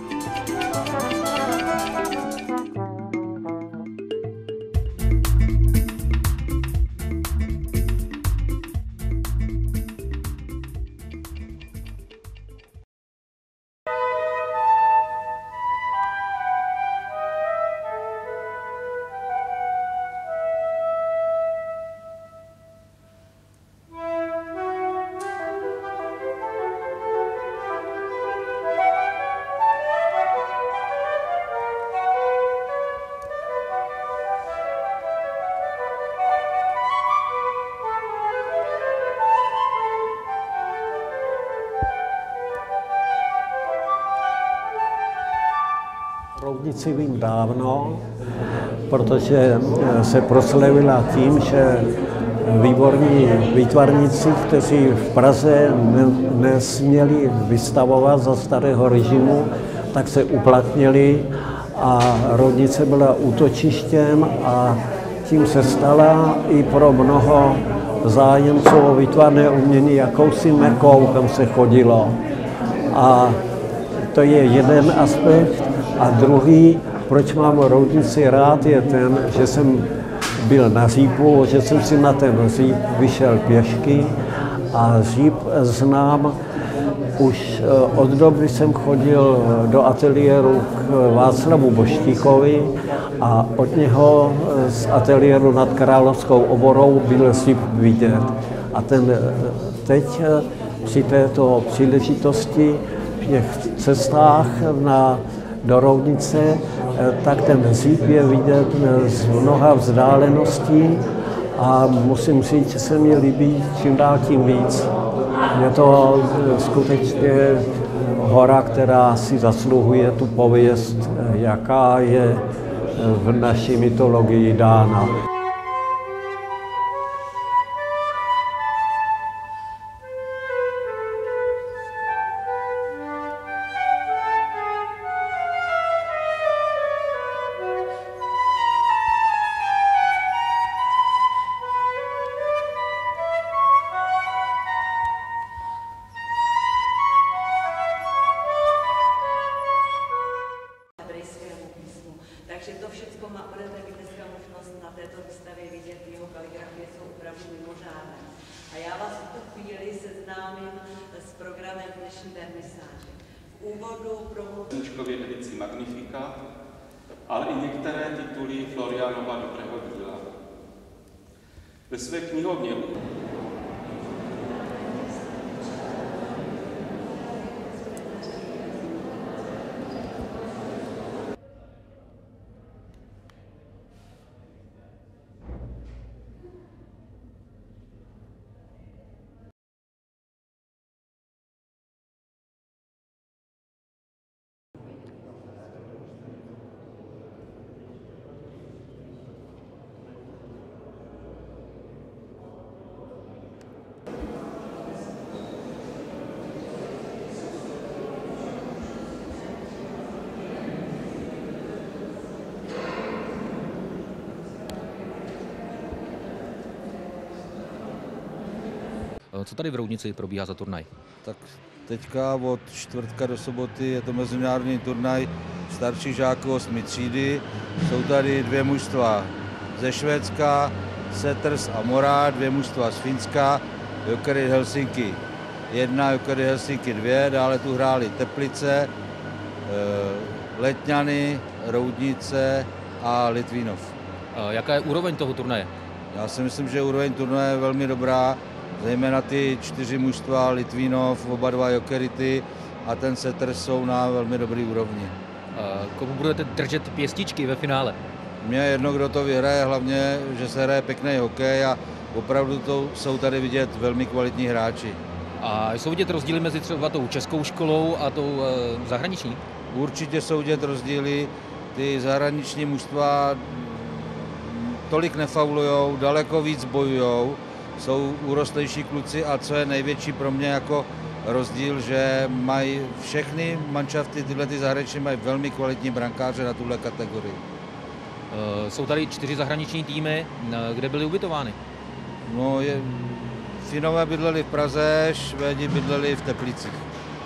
Roudnici vím dávno, protože se proslavila tím, že výborní výtvarníci, kteří v Praze nesměli vystavovat za starého režimu, tak se uplatnili a Roudnice byla útočištěm a tím se stala i pro mnoho zájemců o výtvarné umění jakousi Mekou, kam se chodilo. A to je jeden aspekt. A druhý, proč mám Roudnici rád, je ten, že jsem byl na Řípu, že jsem si na ten Říp vyšel pěšky a Říp znám už od doby jsem chodil do ateliéru k Václavu Boštíkovi a od něho z ateliéru nad Královskou oborou byl Říp vidět. A teď při této příležitosti v těch cestách do Roudnice, tak ten Říp je vidět z mnoha vzdáleností a musím říct, že se mi líbí čím dál tím víc. Je to skutečně hora, která si zasluhuje tu pověst, jaká je v naší mytologii dána. Takže to všechno budete mít dneska možnost na této výstavě vidět, jeho kaligrafie jsou opravdu mimořádné. A já vás v tu chvíli seznámím s programem dnešní vernisáže. V úvodu promluví Knížkově edici Magnifica, ale i některé tituly Florianova dobrého díla. Ve své knihovně Co tady v Roudnici probíhá za turnaj? Tak teďka od čtvrtka do soboty je to mezinárodní turnaj starších žáků 8. třídy. Jsou tady 2 mužstva ze Švédska, Seters a Mora, 2 mužstva z Finska, Jokerit Helsinki 1, Jokerit Helsinki 2, dále tu hráli Teplice, Letňany, Roudnice a Litvínov. Jaká je úroveň toho turnaje? Já si myslím, že úroveň turnaje je velmi dobrá, zejména ty 4 mužstva Litvínov, oba 2 Jokerity a ten Seters jsou na velmi dobrý úrovni. Komu budete držet pěstičky ve finále? Mně je jedno, kdo to vyhraje, hlavně, že se hraje pěkný hokej a opravdu jsou tady vidět velmi kvalitní hráči. A jsou vidět rozdíly mezi třeba tou českou školou a tou zahraniční? Určitě jsou vidět rozdíly. Ty zahraniční mužstva tolik nefaulujou, daleko víc bojujou, jsou úrostlejší kluci a co je největší pro mě jako rozdíl, že mají všechny manšafty, tyhle ty zahraniční mají velmi kvalitní brankáře na tuhle kategorii. Jsou tady 4 zahraniční týmy, kde byly ubytovány? No, Finové bydleli v Praze, Švédi bydleli v Teplicích.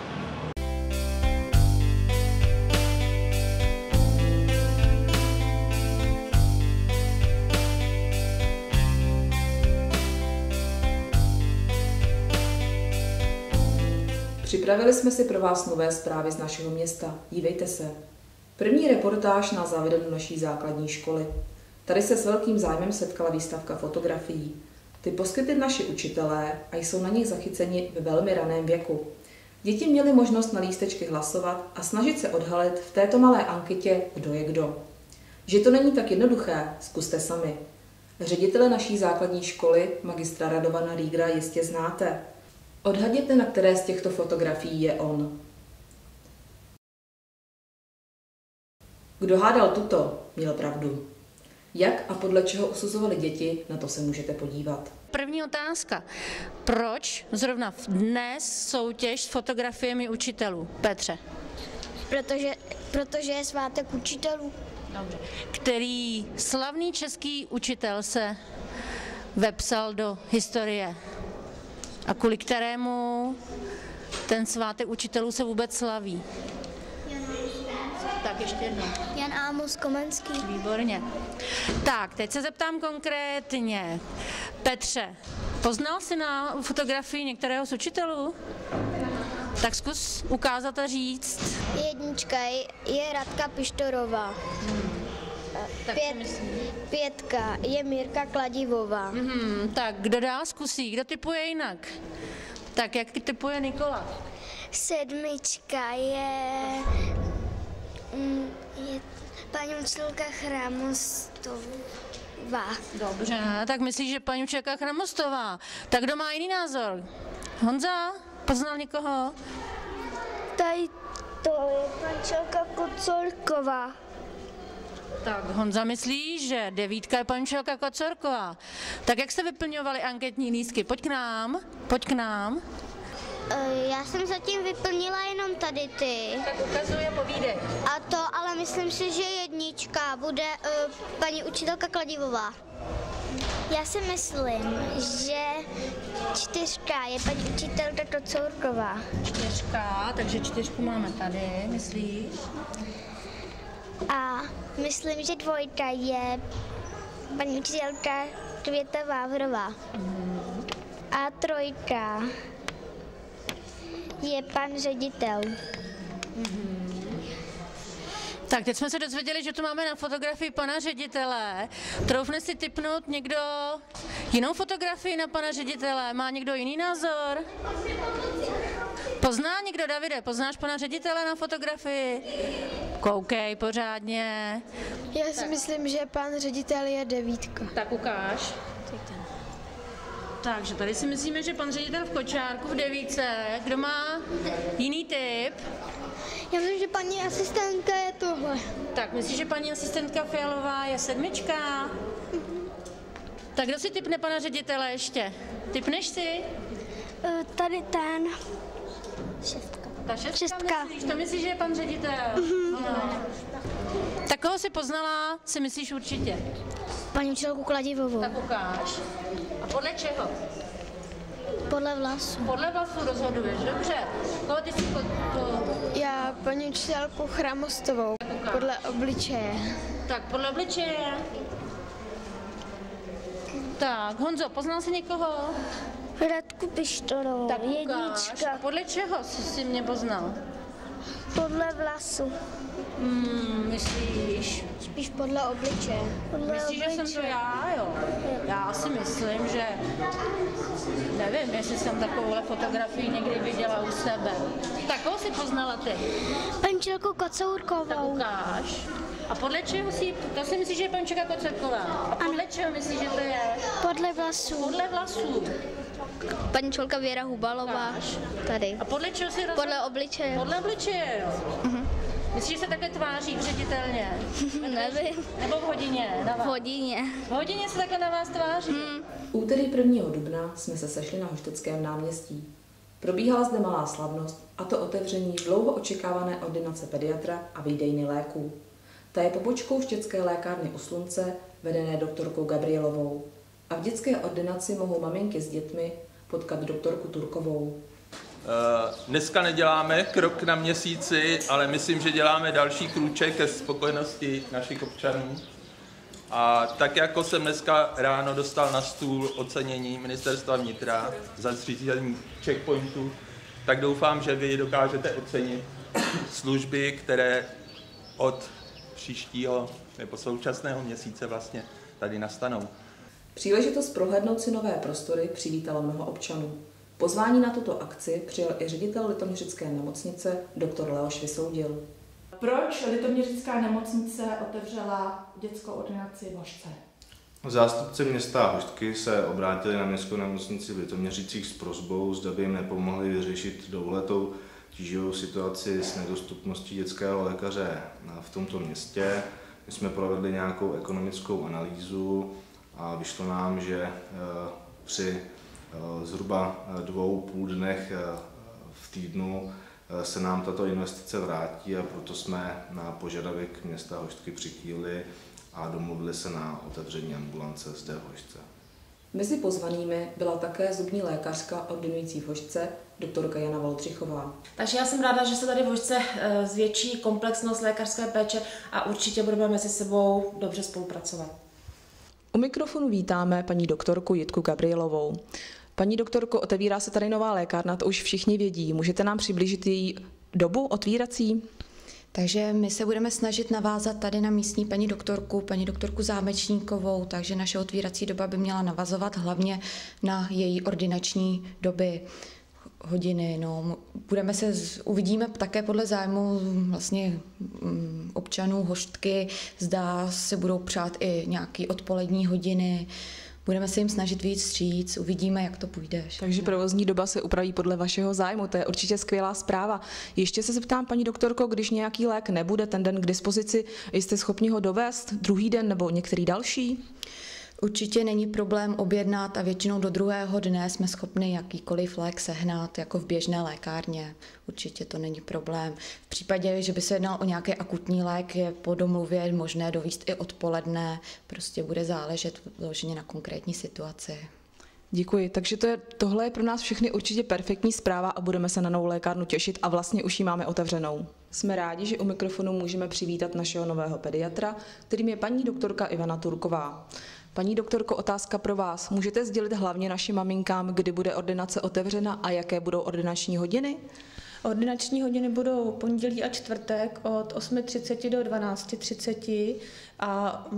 Připravili jsme si pro vás nové zprávy z našeho města. Dívejte se. První reportáž nás zavede do naší základní školy. Tady se s velkým zájmem setkala výstavka fotografií. Ty poskytli naši učitelé a jsou na nich zachyceni ve velmi raném věku. Děti měly možnost na lístečky hlasovat a snažit se odhalit v této malé anketě, kdo je kdo. Že to není tak jednoduché, zkuste sami. Ředitele naší základní školy, magistra Radovana Rígra, jistě znáte. Odhadněte, na které z těchto fotografií je on. Kdo hádal tuto, měl pravdu. Jak a podle čeho usuzovali děti, na to se můžete podívat. První otázka. Proč zrovna dnes soutěž s fotografiemi učitelů? Petře. Protože je svátek učitelů. Dobře. Který slavný český učitel se vepsal do historie? A kvůli kterému ten svátek učitelů se vůbec slaví? Tak ještě jednou. Jan Amos Komenský. Výborně. Tak, teď se zeptám konkrétně. Petře, poznal jsi na fotografii některého z učitelů? Tak zkus ukázat a říct. Jednička je Radka Pištorová. Pětka je Mírka Kladivová. Tak, kdo dál zkusí? Kdo typuje jinak? Tak, jak typuje Nikola? 7 je paní učitelka Chramostová. Dobře, tak myslíš, že paní učitelka Chramostová. Tak kdo má jiný názor? Honza, poznal někoho? Tady to je paní učitelka Kocorková. Tak Honza myslí, že 9 je paní učitelka Kocorková. Tak jak jste vyplňovali anketní lístky? Pojď k nám. Já jsem zatím vyplnila jenom tady ty. Tak ukazuj a povídej. A to, ale myslím si, že 1 bude paní učitelka Kladivová. Já si myslím, že 4 je paní učitelka Kocorková. 4, takže 4 máme tady, myslíš? A myslím, že 2 je paní učitelka Květa Vávrová. A 3 je pan ředitel. Tak teď jsme se dozvěděli, že tu máme na fotografii pana ředitele. Troufne si tipnout někdo jinou fotografii na pana ředitele? Má někdo jiný názor? Pozná někdo, Davide? Poznáš pana ředitele na fotografii? Koukej pořádně. Já si myslím, že pan ředitel je 9. Tak ukáž. Takže tady si myslíme, že pan ředitel v kočárku v 9. Kdo má jiný tip? Já myslím, že paní asistentka je tohle. Tak myslíš, že paní asistentka Fialová je 7? Tak kdo si tipne pana ředitele ještě? Tipneš si? Tady ten. 6. Ta 6 myslíš? To myslíš, že je pan ředitel? No. Tak koho si poznala, si myslíš určitě? Paní učitelku Kladivovou. Tak ukáž. A podle čeho? Podle vlasů. Podle vlasů rozhoduješ, dobře. Koho ty si Já paní učitelku Chramostovou. Podle obličeje. Tak, podle obličeje. Tak, Honzo, poznal jsi někoho? Radku Pištorovou, tak jednička. A podle čeho jsi mě poznal? Podle vlasu. Myslíš? Spíš podle obličeje. Myslíš, že jsem to já, jo? Já si myslím, že nevím, jestli jsem takovouhle fotografii někdy viděla u sebe. Tak koho jsi poznala ty? Pančelku Kocourkovou. Tak ukáž. A podle čeho to si myslíš, že je Pančelka Kocourková? A podle čeho myslíš, že to je? Podle vlasů. Podle vlasů. Pančelka Věra Hubalová. Tady. A podle čeho si rozhodla? Podle obličeje. Podle obličeje, jo. Myslíš, že se takhle tváří předitelně? Nevím. Nebo v hodině? V hodině. V hodině se takhle na vás tváří? Úterý 1. dubna jsme se sešli na Hošteckém náměstí. Probíhala zde malá slavnost, a to otevření dlouho očekávané ordinace pediatra a výdejny léků. Ta je pobočkou štětské lékárny U Slunce, vedené doktorkou Gabrielovou. A v dětské ordinaci mohou maminky s dětmi potkat doktorku Turkovou. Dneska neděláme krok na měsíci, ale myslím, že děláme další krůček ke spokojenosti našich občanů. A tak jako jsem dneska ráno dostal na stůl ocenění Ministerstva vnitra za zřízení checkpointu, tak doufám, že vy dokážete ocenit služby, které od příštího nebo současného měsíce vlastně tady nastanou. Příležitost prohlédnout si nové prostory přivítalo mnoho občanů. Pozvání na tuto akci přijal i ředitel Litoměřické nemocnice dr. Leoš Vysoudil. Proč Litoměřická nemocnice otevřela dětskou ordinaci v Hošce? Zástupci města Hoštky se obrátili na městskou nemocnici v Litoměřicích s prosbou, zda by jim nepomohli vyřešit dlouholetou tíživou situaci s nedostupností dětského lékaře v tomto městě. My jsme provedli nějakou ekonomickou analýzu a vyšlo nám, že při zhruba 2,5 dnech v týdnu se nám tato investice vrátí a proto jsme na požadavek města Hoštky přikývli a domluvili se na otevření ambulance zde v Hošce. Mezi pozvanými byla také zubní lékařka ordinující v Hošce, doktorka Jana Valdřichová. Takže já jsem ráda, že se tady v Hošce zvětší komplexnost lékařské péče a určitě budeme mezi sebou dobře spolupracovat. U mikrofonu vítáme paní doktorku Jitku Gabrielovou. Paní doktorko, otevírá se tady nová lékárna, to už všichni vědí. Můžete nám přiblížit její dobu otvírací? Takže my se budeme snažit navázat tady na místní paní doktorku Zámečníkovou, takže naše otvírací doba by měla navazovat hlavně na její ordinační doby, hodiny. No. Uvidíme také podle zájmu vlastně občanů Hoštky, zda se budou přát i nějaké odpolední hodiny. Budeme se jim snažit víc vstříc, uvidíme, jak to půjde. Takže provozní doba se upraví podle vašeho zájmu, to je určitě skvělá zpráva. Ještě se zeptám, paní doktorko, když nějaký lék nebude ten den k dispozici, jste schopni ho dovést druhý den nebo některý další? Určitě není problém objednat a většinou do druhého dne jsme schopni jakýkoliv lék sehnat jako v běžné lékárně. Určitě to není problém. V případě, že by se jednal o nějaký akutní lék, je po domluvě možné dovízt i odpoledne, prostě bude záležet vloženě na konkrétní situaci. Děkuji, takže tohle je pro nás všechny určitě perfektní zpráva a budeme se na novou lékárnu těšit a vlastně už ji máme otevřenou. Jsme rádi, že u mikrofonu můžeme přivítat našeho nového pediatra, kterým je paní doktorka Ivana Turková. Paní doktorko, otázka pro vás. Můžete sdělit hlavně našim maminkám, kdy bude ordinace otevřena a jaké budou ordinační hodiny? Ordinační hodiny budou pondělí a čtvrtek od 8:30 do 12:30 a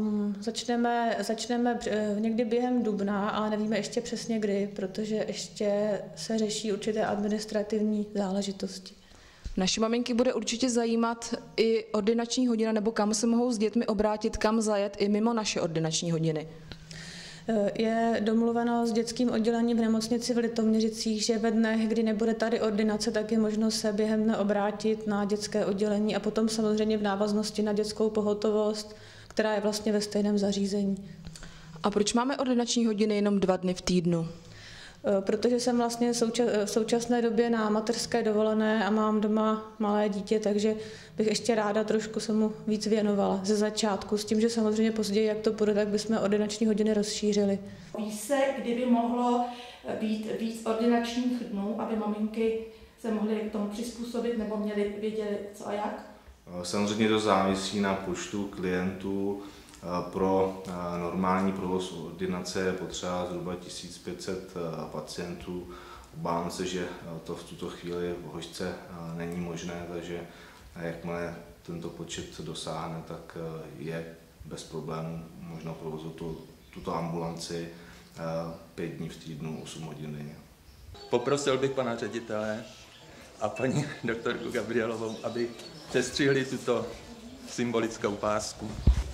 začneme někdy během dubna, ale nevíme ještě přesně kdy, protože ještě se řeší určité administrativní záležitosti. Naši maminky bude určitě zajímat i ordinační hodina, nebo kam se mohou s dětmi obrátit, kam zajet i mimo naše ordinační hodiny. Je domluveno s dětským oddělením v nemocnici v Litoměřicích, že ve dnech, kdy nebude tady ordinace, tak je možno se během dne obrátit na dětské oddělení a potom samozřejmě v návaznosti na dětskou pohotovost, která je vlastně ve stejném zařízení. A proč máme ordinační hodiny jenom 2 dny v týdnu? Protože jsem vlastně v současné době na mateřské dovolené a mám doma malé dítě, takže bych ještě ráda trošku se mu víc věnovala ze začátku, s tím, že samozřejmě později, jak to půjde, tak bychom ordinační hodiny rozšířili. Ví se, kdyby mohlo víc ordinačních dnů, aby maminky se mohly k tomu přizpůsobit nebo věděli co a jak? Samozřejmě to závisí na počtu klientů. Pro normální provoz ordinace je potřeba zhruba 1500 pacientů. Obávám se, že to v tuto chvíli v Hožce není možné, takže jakmile tento počet dosáhne, tak je bez problémů možno provozovat tuto ambulanci 5 dní v týdnu, 8 hodin denně. Poprosil bych pana ředitele a paní doktorku Gabrielovou, aby přestřihli tuto symbolickou pásku.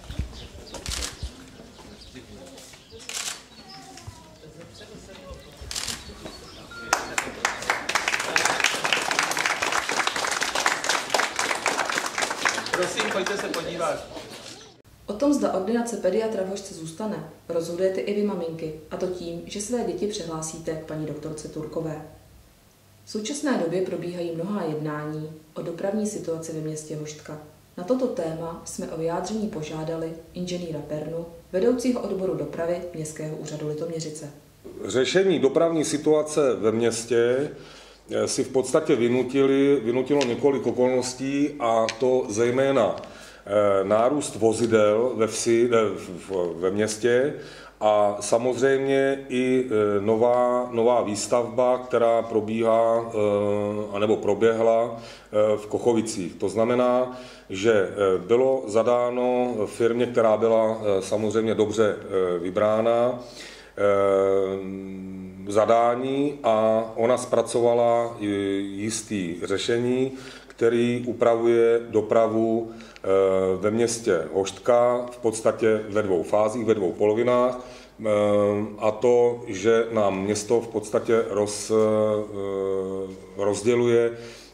Prosím, pojďte se podívat. O tom, zda ordinace pediatra v Hožce zůstane, rozhodujete i vy maminky, a to tím, že své děti přihlásíte k paní doktorce Turkové. V současné době probíhají mnohá jednání o dopravní situaci ve městě Hožtka. Na toto téma jsme o vyjádření požádali inženýra Pernu, vedoucího odboru dopravy Městského úřadu Litoměřice. Řešení dopravní situace ve městě si v podstatě vynutilo několik okolností, a to zejména nárůst vozidel ve vsi, ve městě, a samozřejmě i nová výstavba, která probíhá anebo proběhla v Kochovicích. To znamená, že bylo zadáno firmě, která byla samozřejmě dobře vybrána, zadání, a ona zpracovala jistý řešení, který upravuje dopravu ve městě Hožtka v podstatě ve 2 fázích, ve 2 polovinách, a to, že nám město v podstatě rozděluje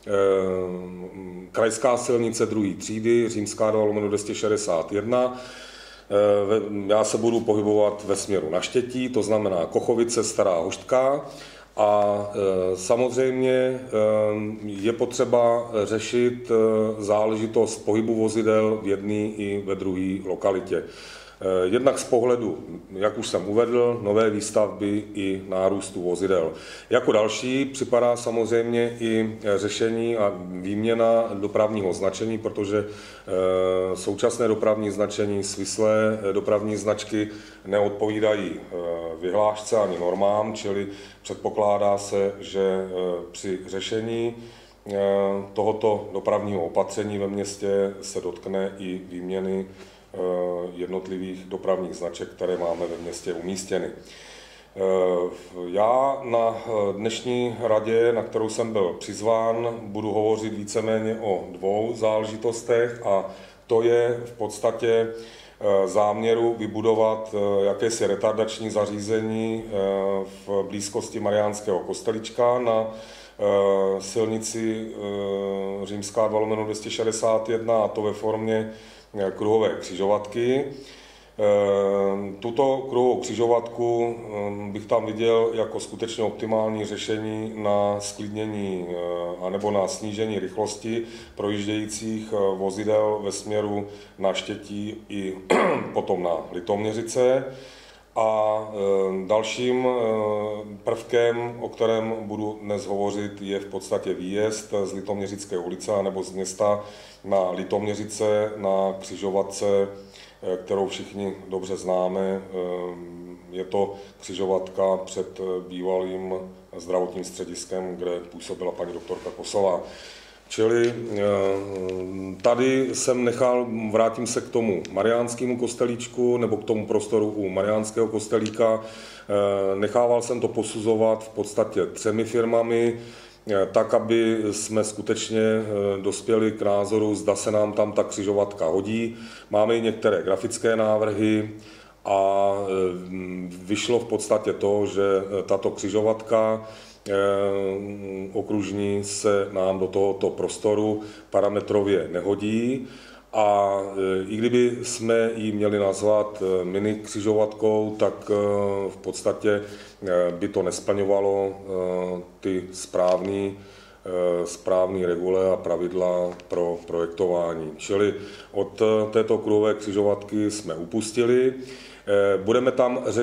krajská silnice 2. třídy, Římská 2/261. Já se budu pohybovat ve směru na Štětí, to znamená Kochovice, Stará Hožtka. A samozřejmě je potřeba řešit záležitost pohybu vozidel v jedné i ve druhé lokalitě. Jednak z pohledu, jak už jsem uvedl, nové výstavby i nárůstu vozidel. Jako další připadá samozřejmě i řešení a výměna dopravního značení, protože současné dopravní značení, svislé dopravní značky neodpovídají vyhlášce ani normám, čili předpokládá se, že při řešení tohoto dopravního opatření ve městě se dotkne i výměny jednotlivých dopravních značek, které máme ve městě umístěny. Já na dnešní radě, na kterou jsem byl přizván, budu hovořit víceméně o 2 záležitostech, a to je v podstatě záměru vybudovat jakési retardační zařízení v blízkosti Mariánského kostelíčka na silnici Římská 2/261, a to ve formě kruhové křižovatky. Tuto kruhovou křižovatku bych tam viděl jako skutečně optimální řešení na sklidnění anebo na snížení rychlosti projíždějících vozidel ve směru na Štětí i potom na Litoměřice. A dalším prvkem, o kterém budu dnes hovořit, je v podstatě výjezd z Litoměřické ulice nebo z města na Litoměřice na křižovatce, kterou všichni dobře známe. Je to křižovatka před bývalým zdravotním střediskem, kde působila paní doktorka Kosová. Čili tady jsem vrátím se k tomu Mariánskému kostelíčku nebo k tomu prostoru u Mariánského kostelíka. Nechával jsem to posuzovat v podstatě 3 firmami, tak, aby jsme skutečně dospěli k názoru, zda se nám tam ta křižovatka hodí. Máme i některé grafické návrhy a vyšlo v podstatě to, že tato křižovatka okružní se nám do tohoto prostoru parametrově nehodí, a i kdyby jsme ji měli nazvat mini křižovatkou, tak v podstatě by to nesplňovalo ty správné regule a pravidla pro projektování. Čili od této kruhové křižovatky jsme upustili. Budeme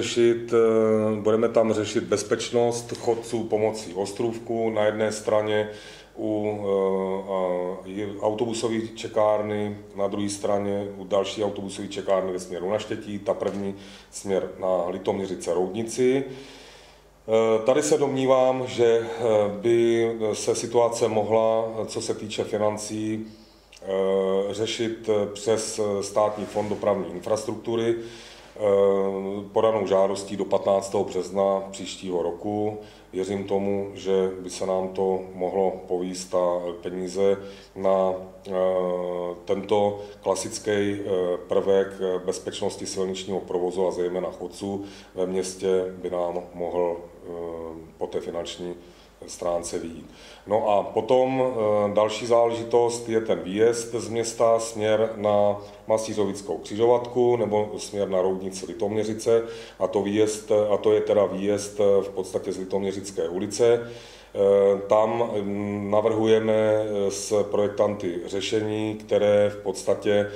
tam řešit bezpečnost chodců pomocí ostrůvku na jedné straně u autobusové čekárny, na druhé straně u další autobusové čekárny ve směru na Štětí, ta první směr na Litoměřice-Roudnici. Tady se domnívám, že by se situace mohla, co se týče financí, řešit přes Státní fond dopravní infrastruktury podanou žádostí do 15. března příštího roku. Věřím tomu, že by se nám to mohlo povést peníze na tento klasický prvek bezpečnosti silničního provozu a zejména chodců ve městě by nám mohl po té finanční stránce vyjít. No a potom další záležitost je ten výjezd z města směr na Masířovickou křižovatku nebo směr na Roudnici Litoměřice a to je teda výjezd v podstatě z Litoměřické ulice. Tam navrhujeme s projektanty řešení, které v podstatě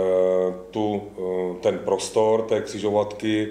ten prostor té křižovatky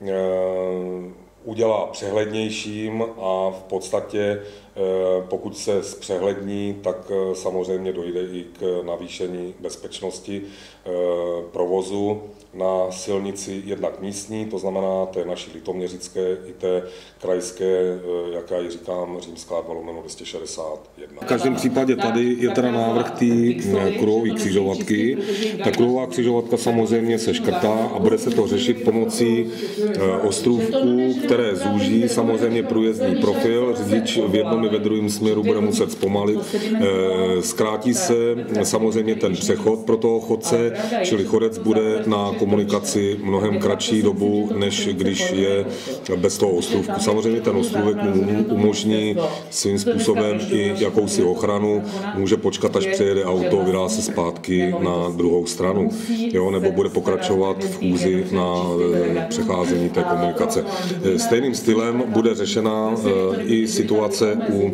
udělá přehlednějším a v podstatě pokud se zpřehlední, tak samozřejmě dojde i k navýšení bezpečnosti provozu na silnici jednak místní, to znamená té naší litoměřické i té krajské, jak já ji říkám, římská 2/261. V každém případě tady je teda návrh té kruhové křižovatky. Ta kruhová křižovatka samozřejmě se škrtá a bude se to řešit pomocí ostrůvků, které zúží samozřejmě průjezdní profil. Řidič v jednom i ve druhém směru bude muset zpomalit. Zkrátí se samozřejmě ten přechod pro toho chodce, čili chodec bude na komunikaci mnohem kratší dobu, než když je bez toho ostrůvku. Samozřejmě ten ostrůvek mu umožní svým způsobem i jakousi ochranu, může počkat, až přejede auto, vydá se zpátky na druhou stranu, jo, nebo bude pokračovat v chůzi na přecházení té komunikace. Stejným stylem bude řešena i situace u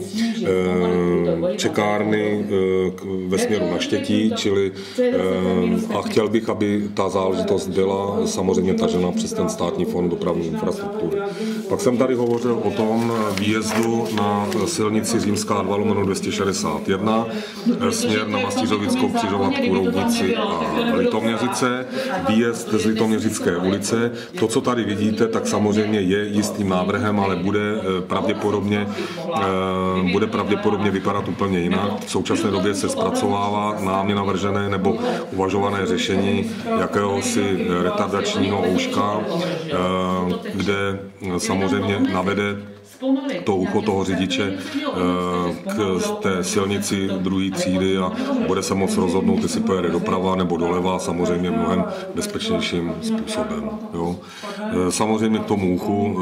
čekárny ve směru na Štětí, čili a chtěl bych, aby ta záležitost byla samozřejmě tažena přes ten Státní fond dopravní infrastruktury. Pak jsem tady hovořil o tom výjezdu na silnici římská 2/261, směr na Mastířovickou křižovatku, Roudnici a Litoměřice, výjezd z Litoměřické ulice. To, co tady vidíte, tak samozřejmě je jistým návrhem, ale bude pravděpodobně vypadat úplně jinak. V současné době se zpracovává námi navržené nebo uvažované řešení jakéhosi retardačního ouška, kde samozřejmě navede to ucho toho řidiče k té silnici druhé třídy a bude se moct rozhodnout, jestli pojede doprava nebo doleva, samozřejmě mnohem bezpečnějším způsobem. Jo. Samozřejmě k tomu uchu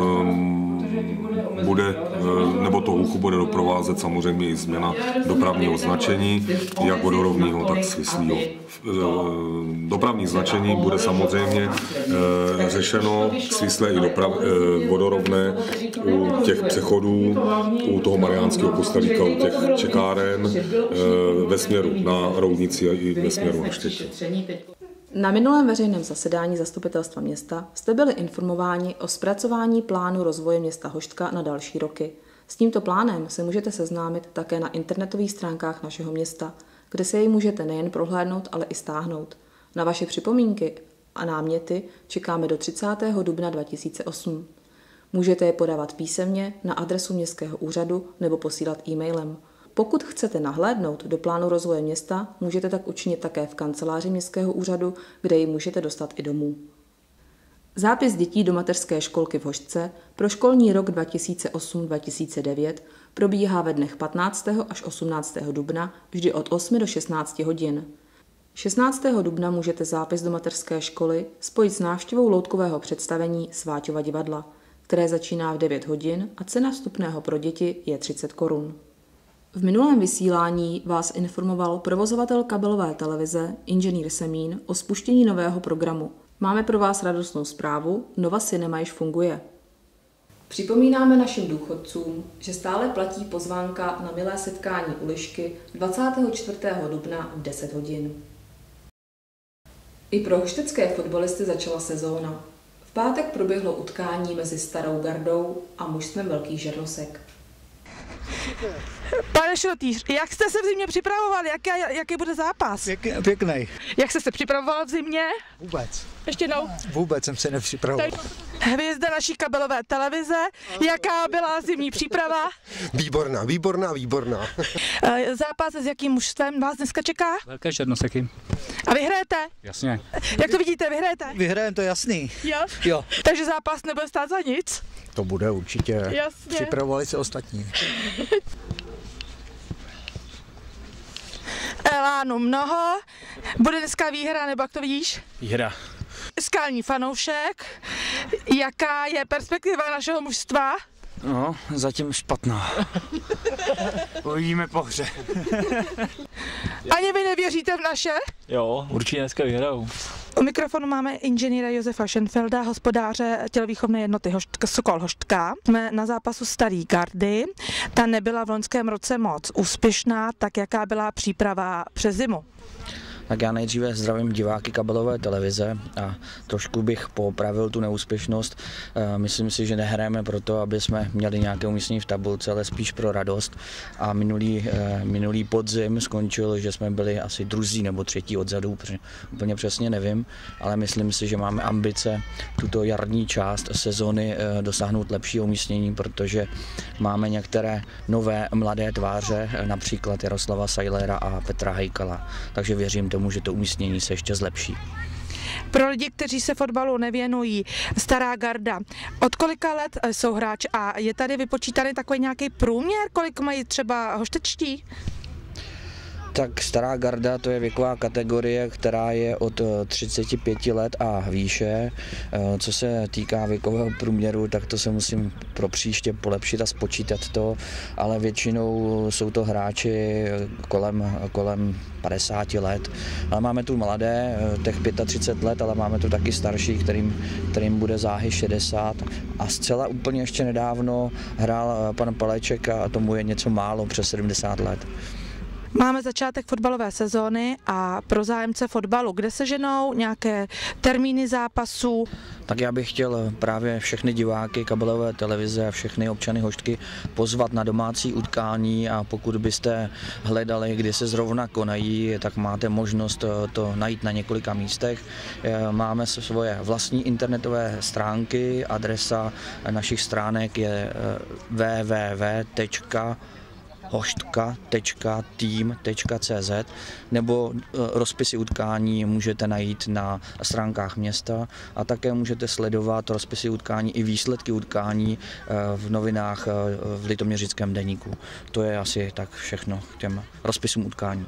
to uchu bude doprovázet samozřejmě i změna dopravního značení, jak vodorovného, tak svislého. Dopravní značení bude samozřejmě řešeno svislé i vodorovné u těch přechodů, u toho Mariánského kostelíka, u těch čekáren ve směru na Roudnici a i ve směru na Štětí. Na minulém veřejném zasedání zastupitelstva města jste byli informováni o zpracování plánu rozvoje města Hošťka na další roky. S tímto plánem se můžete seznámit také na internetových stránkách našeho města, kde se jej můžete nejen prohlédnout, ale i stáhnout. Na vaše připomínky a náměty čekáme do 30. dubna 2008. Můžete je podávat písemně na adresu městského úřadu nebo posílat e-mailem. Pokud chcete nahlédnout do plánu rozvoje města, můžete tak učinit také v kanceláři městského úřadu, kde ji můžete dostat i domů. Zápis dětí do mateřské školky v Hošťce pro školní rok 2008-2009 probíhá ve dnech 15. až 18. dubna vždy od 8 do 16 hodin. 16. dubna můžete zápis do mateřské školy spojit s návštěvou loutkového představení Sváťova divadla, které začíná v 9 hodin a cena vstupného pro děti je 30 korun. V minulém vysílání vás informoval provozovatel kabelové televize inženýr Semín o spuštění nového programu. Máme pro vás radostnou zprávu, Nova Cinema již funguje. Připomínáme našim důchodcům, že stále platí pozvánka na milé setkání u Lišky 24. dubna v 10 hodin. I pro hoštecké fotbalisty začala sezóna. V pátek proběhlo utkání mezi Starou gardou a mužstvem Velkých Žerlosek. Pane Šrotýř, jak jste se v zimě připravoval? Jaký bude zápas? Pěkný. Jak jste se připravoval v zimě? Vůbec. Ještě jednou? Vůbec jsem se nepřipravoval. Hvězda naší kabelové televize. Jaká byla zimní příprava? Výborná. Zápas s jakým mužstvem vás dneska čeká? Velké Černoseky. A vyhrajete? Jasně. Jak to vidíte, vyhrajete? Vyhrajeme, to jasný. Jo. Takže zápas nebude stát za nic? To bude určitě. Jasně. Připravovali se ostatní. Elánu mnoho. Bude dneska výhra, nebo jak to vidíš? Výhra. Skalní fanoušek. Jaká je perspektiva našeho mužstva? No, zatím špatná. Uvidíme po hře. Ani vy nevěříte v naše? Jo, určitě dneska vyhrajou. U mikrofonu máme inženýra Josefa Schenfelda, hospodáře tělovýchovné jednoty Sokol Hoštka. Jsme na zápasu Staré gardy. Ta nebyla v loňském roce moc úspěšná, tak jaká byla příprava přes zimu? Tak já nejdříve zdravím diváky kabelové televize a trošku bych poopravil tu neúspěšnost. Myslím si, že nehrajeme proto, aby jsme měli nějaké umístění v tabulce, ale spíš pro radost. A minulý podzim skončil, že jsme byli asi druzí nebo třetí odzadu, úplně přesně nevím, ale myslím si, že máme ambice tuto jarní část sezony dosáhnout lepšího umístění, protože máme některé nové mladé tváře, například Jaroslava Sajlera a Petra Hejkala, takže věřím tomu, že to umístění se ještě zlepší. Pro lidi, kteří se fotbalu nevěnují, Stará garda, od kolika let jsou hráči a je tady vypočítaný takový nějaký průměr, kolik mají třeba hoštečtí? Tak Stará garda to je věková kategorie, která je od 35 let a výše. Co se týká věkového průměru, tak to se musím pro příště polepšit a spočítat to, ale většinou jsou to hráči kolem 50 let. Ale máme tu mladé, těch 35 let, ale máme tu taky starší, kterým bude záhy 60. A zcela úplně ještě nedávno hrál pan Paleček a tomu je něco málo přes 70 let. Máme začátek fotbalové sezóny a pro zájemce fotbalu, kde se ženou nějaké termíny zápasů? Tak já bych chtěl právě všechny diváky kabelové televize a všechny občany Hoštky pozvat na domácí utkání a pokud byste hledali, kdy se zrovna konají, tak máte možnost to najít na několika místech. Máme svoje vlastní internetové stránky, adresa našich stránek je www.hoštka.team.cz nebo rozpisy utkání můžete najít na stránkách města a také můžete sledovat rozpisy utkání i výsledky utkání v novinách v Litoměřickém deníku. To je asi tak všechno k těm rozpisům utkání.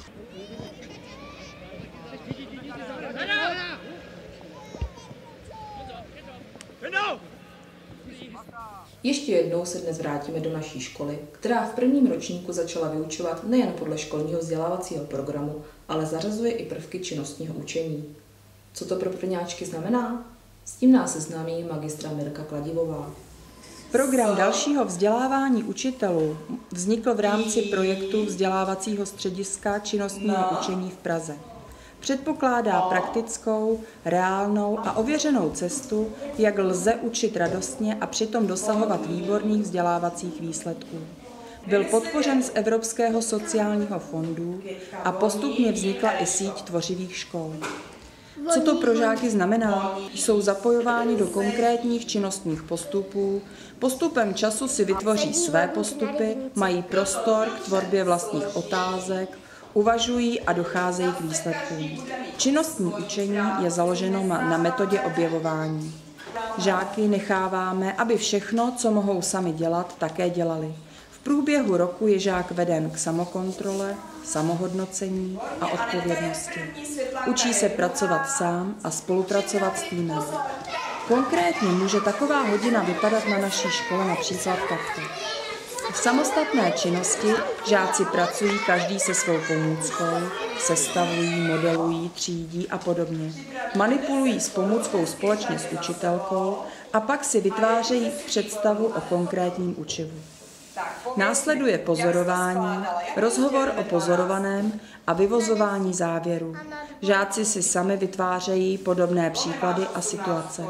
Ještě jednou se dnes vrátíme do naší školy, která v prvním ročníku začala vyučovat nejen podle školního vzdělávacího programu, ale zařazuje i prvky činnostního učení. Co to pro prvňáčky znamená? S tím nás seznámí magistra Mirka Kladivová. Program dalšího vzdělávání učitelů vznikl v rámci projektu vzdělávacího střediska činnostního učení v Praze. Předpokládá praktickou, reálnou a ověřenou cestu, jak lze učit radostně a přitom dosahovat výborných vzdělávacích výsledků. Byl podpořen z Evropského sociálního fondu a postupně vznikla i síť tvořivých škol. Co to pro žáky znamená? Jsou zapojováni do konkrétních činnostních postupů, postupem času si vytvoří své postupy, mají prostor k tvorbě vlastních otázek, uvažují a docházejí k výsledkům. Činnostní učení je založeno na metodě objevování. Žáky necháváme, aby všechno, co mohou sami dělat, také dělali. V průběhu roku je žák veden k samokontrole, samohodnocení a odpovědnosti. Učí se pracovat sám a spolupracovat s týmem. Konkrétně může taková hodina vypadat na naší škole například takto. V samostatné činnosti žáci pracují každý se svou pomůckou, sestavují, modelují, třídí a podobně. Manipulují s pomůckou společně s učitelkou a pak si vytvářejí představu o konkrétním učivu. Následuje pozorování, rozhovor o pozorovaném a vyvozování závěru. Žáci si sami vytvářejí podobné příklady a situace.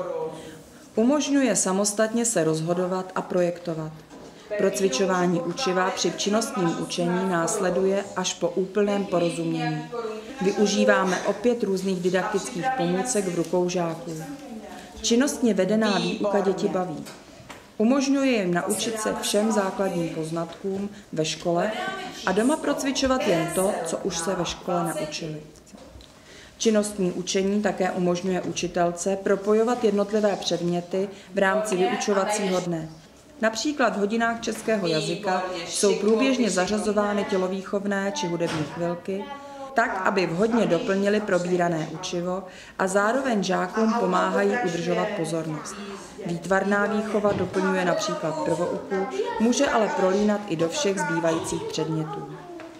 Umožňuje samostatně se rozhodovat a projektovat. Procvičování učiva při činnostním učení následuje až po úplném porozumění. Využíváme opět různých didaktických pomůcek v rukou žáků. Činnostně vedená výuka děti baví. Umožňuje jim naučit se všem základním poznatkům ve škole a doma procvičovat jen to, co už se ve škole naučili. Činnostní učení také umožňuje učitelce propojovat jednotlivé předměty v rámci vyučovacího dne. Například v hodinách českého jazyka jsou průběžně zařazovány tělovýchovné či hudební chvilky, tak, aby vhodně doplnili probírané učivo a zároveň žákům pomáhají udržovat pozornost. Výtvarná výchova doplňuje například prvouku, může ale prolínat i do všech zbývajících předmětů.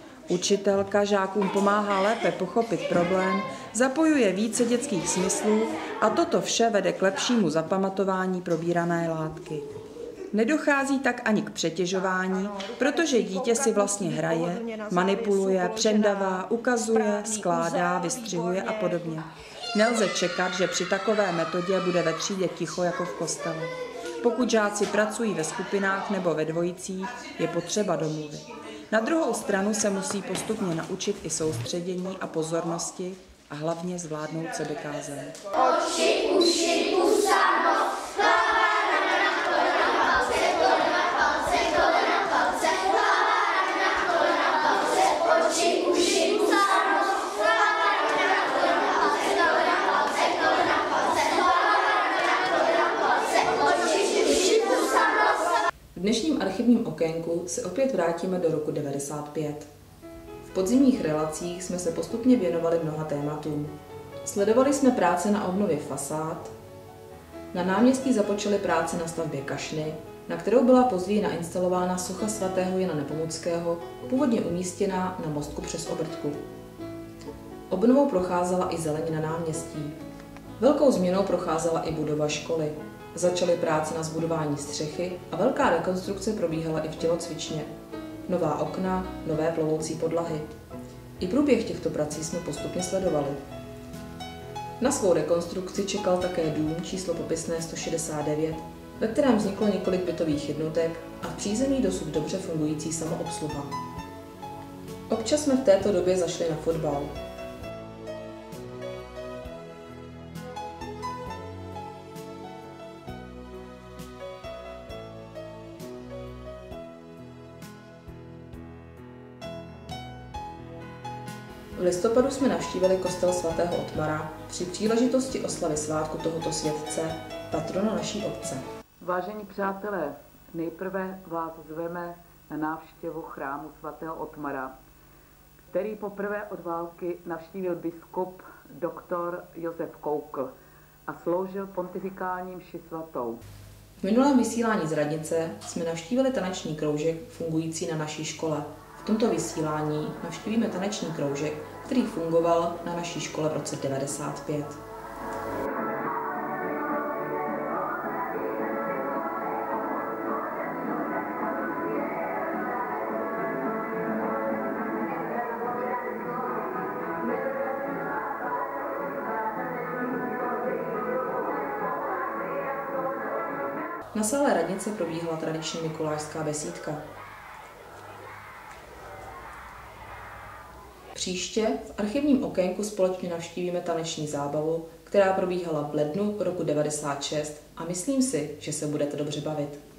Učitelka žákům pomáhá lépe pochopit problém, zapojuje více dětských smyslů a toto vše vede k lepšímu zapamatování probírané látky. Nedochází tak ani k přetěžování, protože dítě si vlastně hraje, manipuluje, přendavá, ukazuje, skládá, vystřihuje a podobně. Nelze čekat, že při takové metodě bude ve třídě ticho jako v kostele. Pokud žáci pracují ve skupinách nebo ve dvojicích, je potřeba domluvit. Na druhou stranu se musí postupně naučit i soustředění a pozornosti a hlavně zvládnout sebekázeň. Oči, uši, pusa, nos, hlava, ramena, kolena, palce, kolena, palce, kolena, palce, hlava, ramena, kolena, palce, oči, uši, pusa, nos, hlava, ramena, kolena, palce, kolena, palce, kolena, palce, hlava, ramena, kolena, palce, oči, uši, pusa, nos. V dnešním archivním okénku se opět vrátíme do roku 1995. V podzimních relacích jsme se postupně věnovali mnoha tématům. Sledovali jsme práce na obnově fasád, na náměstí započaly práce na stavbě kašny, na kterou byla později nainstalována socha svatého Jana Nepomuckého, původně umístěná na mostku přes Obrtku. Obnovou procházela i zeleň na náměstí. Velkou změnou procházela i budova školy. Začaly práce na zbudování střechy a velká rekonstrukce probíhala i v tělocvičně. Nová okna, nové plovoucí podlahy. I průběh těchto prací jsme postupně sledovali. Na svou rekonstrukci čekal také dům číslo popisné 169, ve kterém vzniklo několik bytových jednotek a v přízemí dosud dobře fungující samoobsluha. Občas jsme v této době zašli na fotbal. V listopadu jsme navštívili kostel svatého Otmara při příležitosti oslavy svátku tohoto světce, patrona naší obce. Vážení přátelé, nejprve vás zveme na návštěvu chrámu svatého Otmara, který poprvé od války navštívil biskup doktor Josef Koukl a sloužil pontifikální mši svatou. V minulém vysílání z radnice jsme navštívili taneční kroužek fungující na naší škole. V tomto vysílání navštívíme taneční kroužek, který fungoval na naší škole v roce 1995. Na sále radnice probíhala tradiční mikulášská besídka. Příště v archivním okénku společně navštívíme taneční zábavu, která probíhala v lednu roku 1996 a myslím si, že se budete dobře bavit.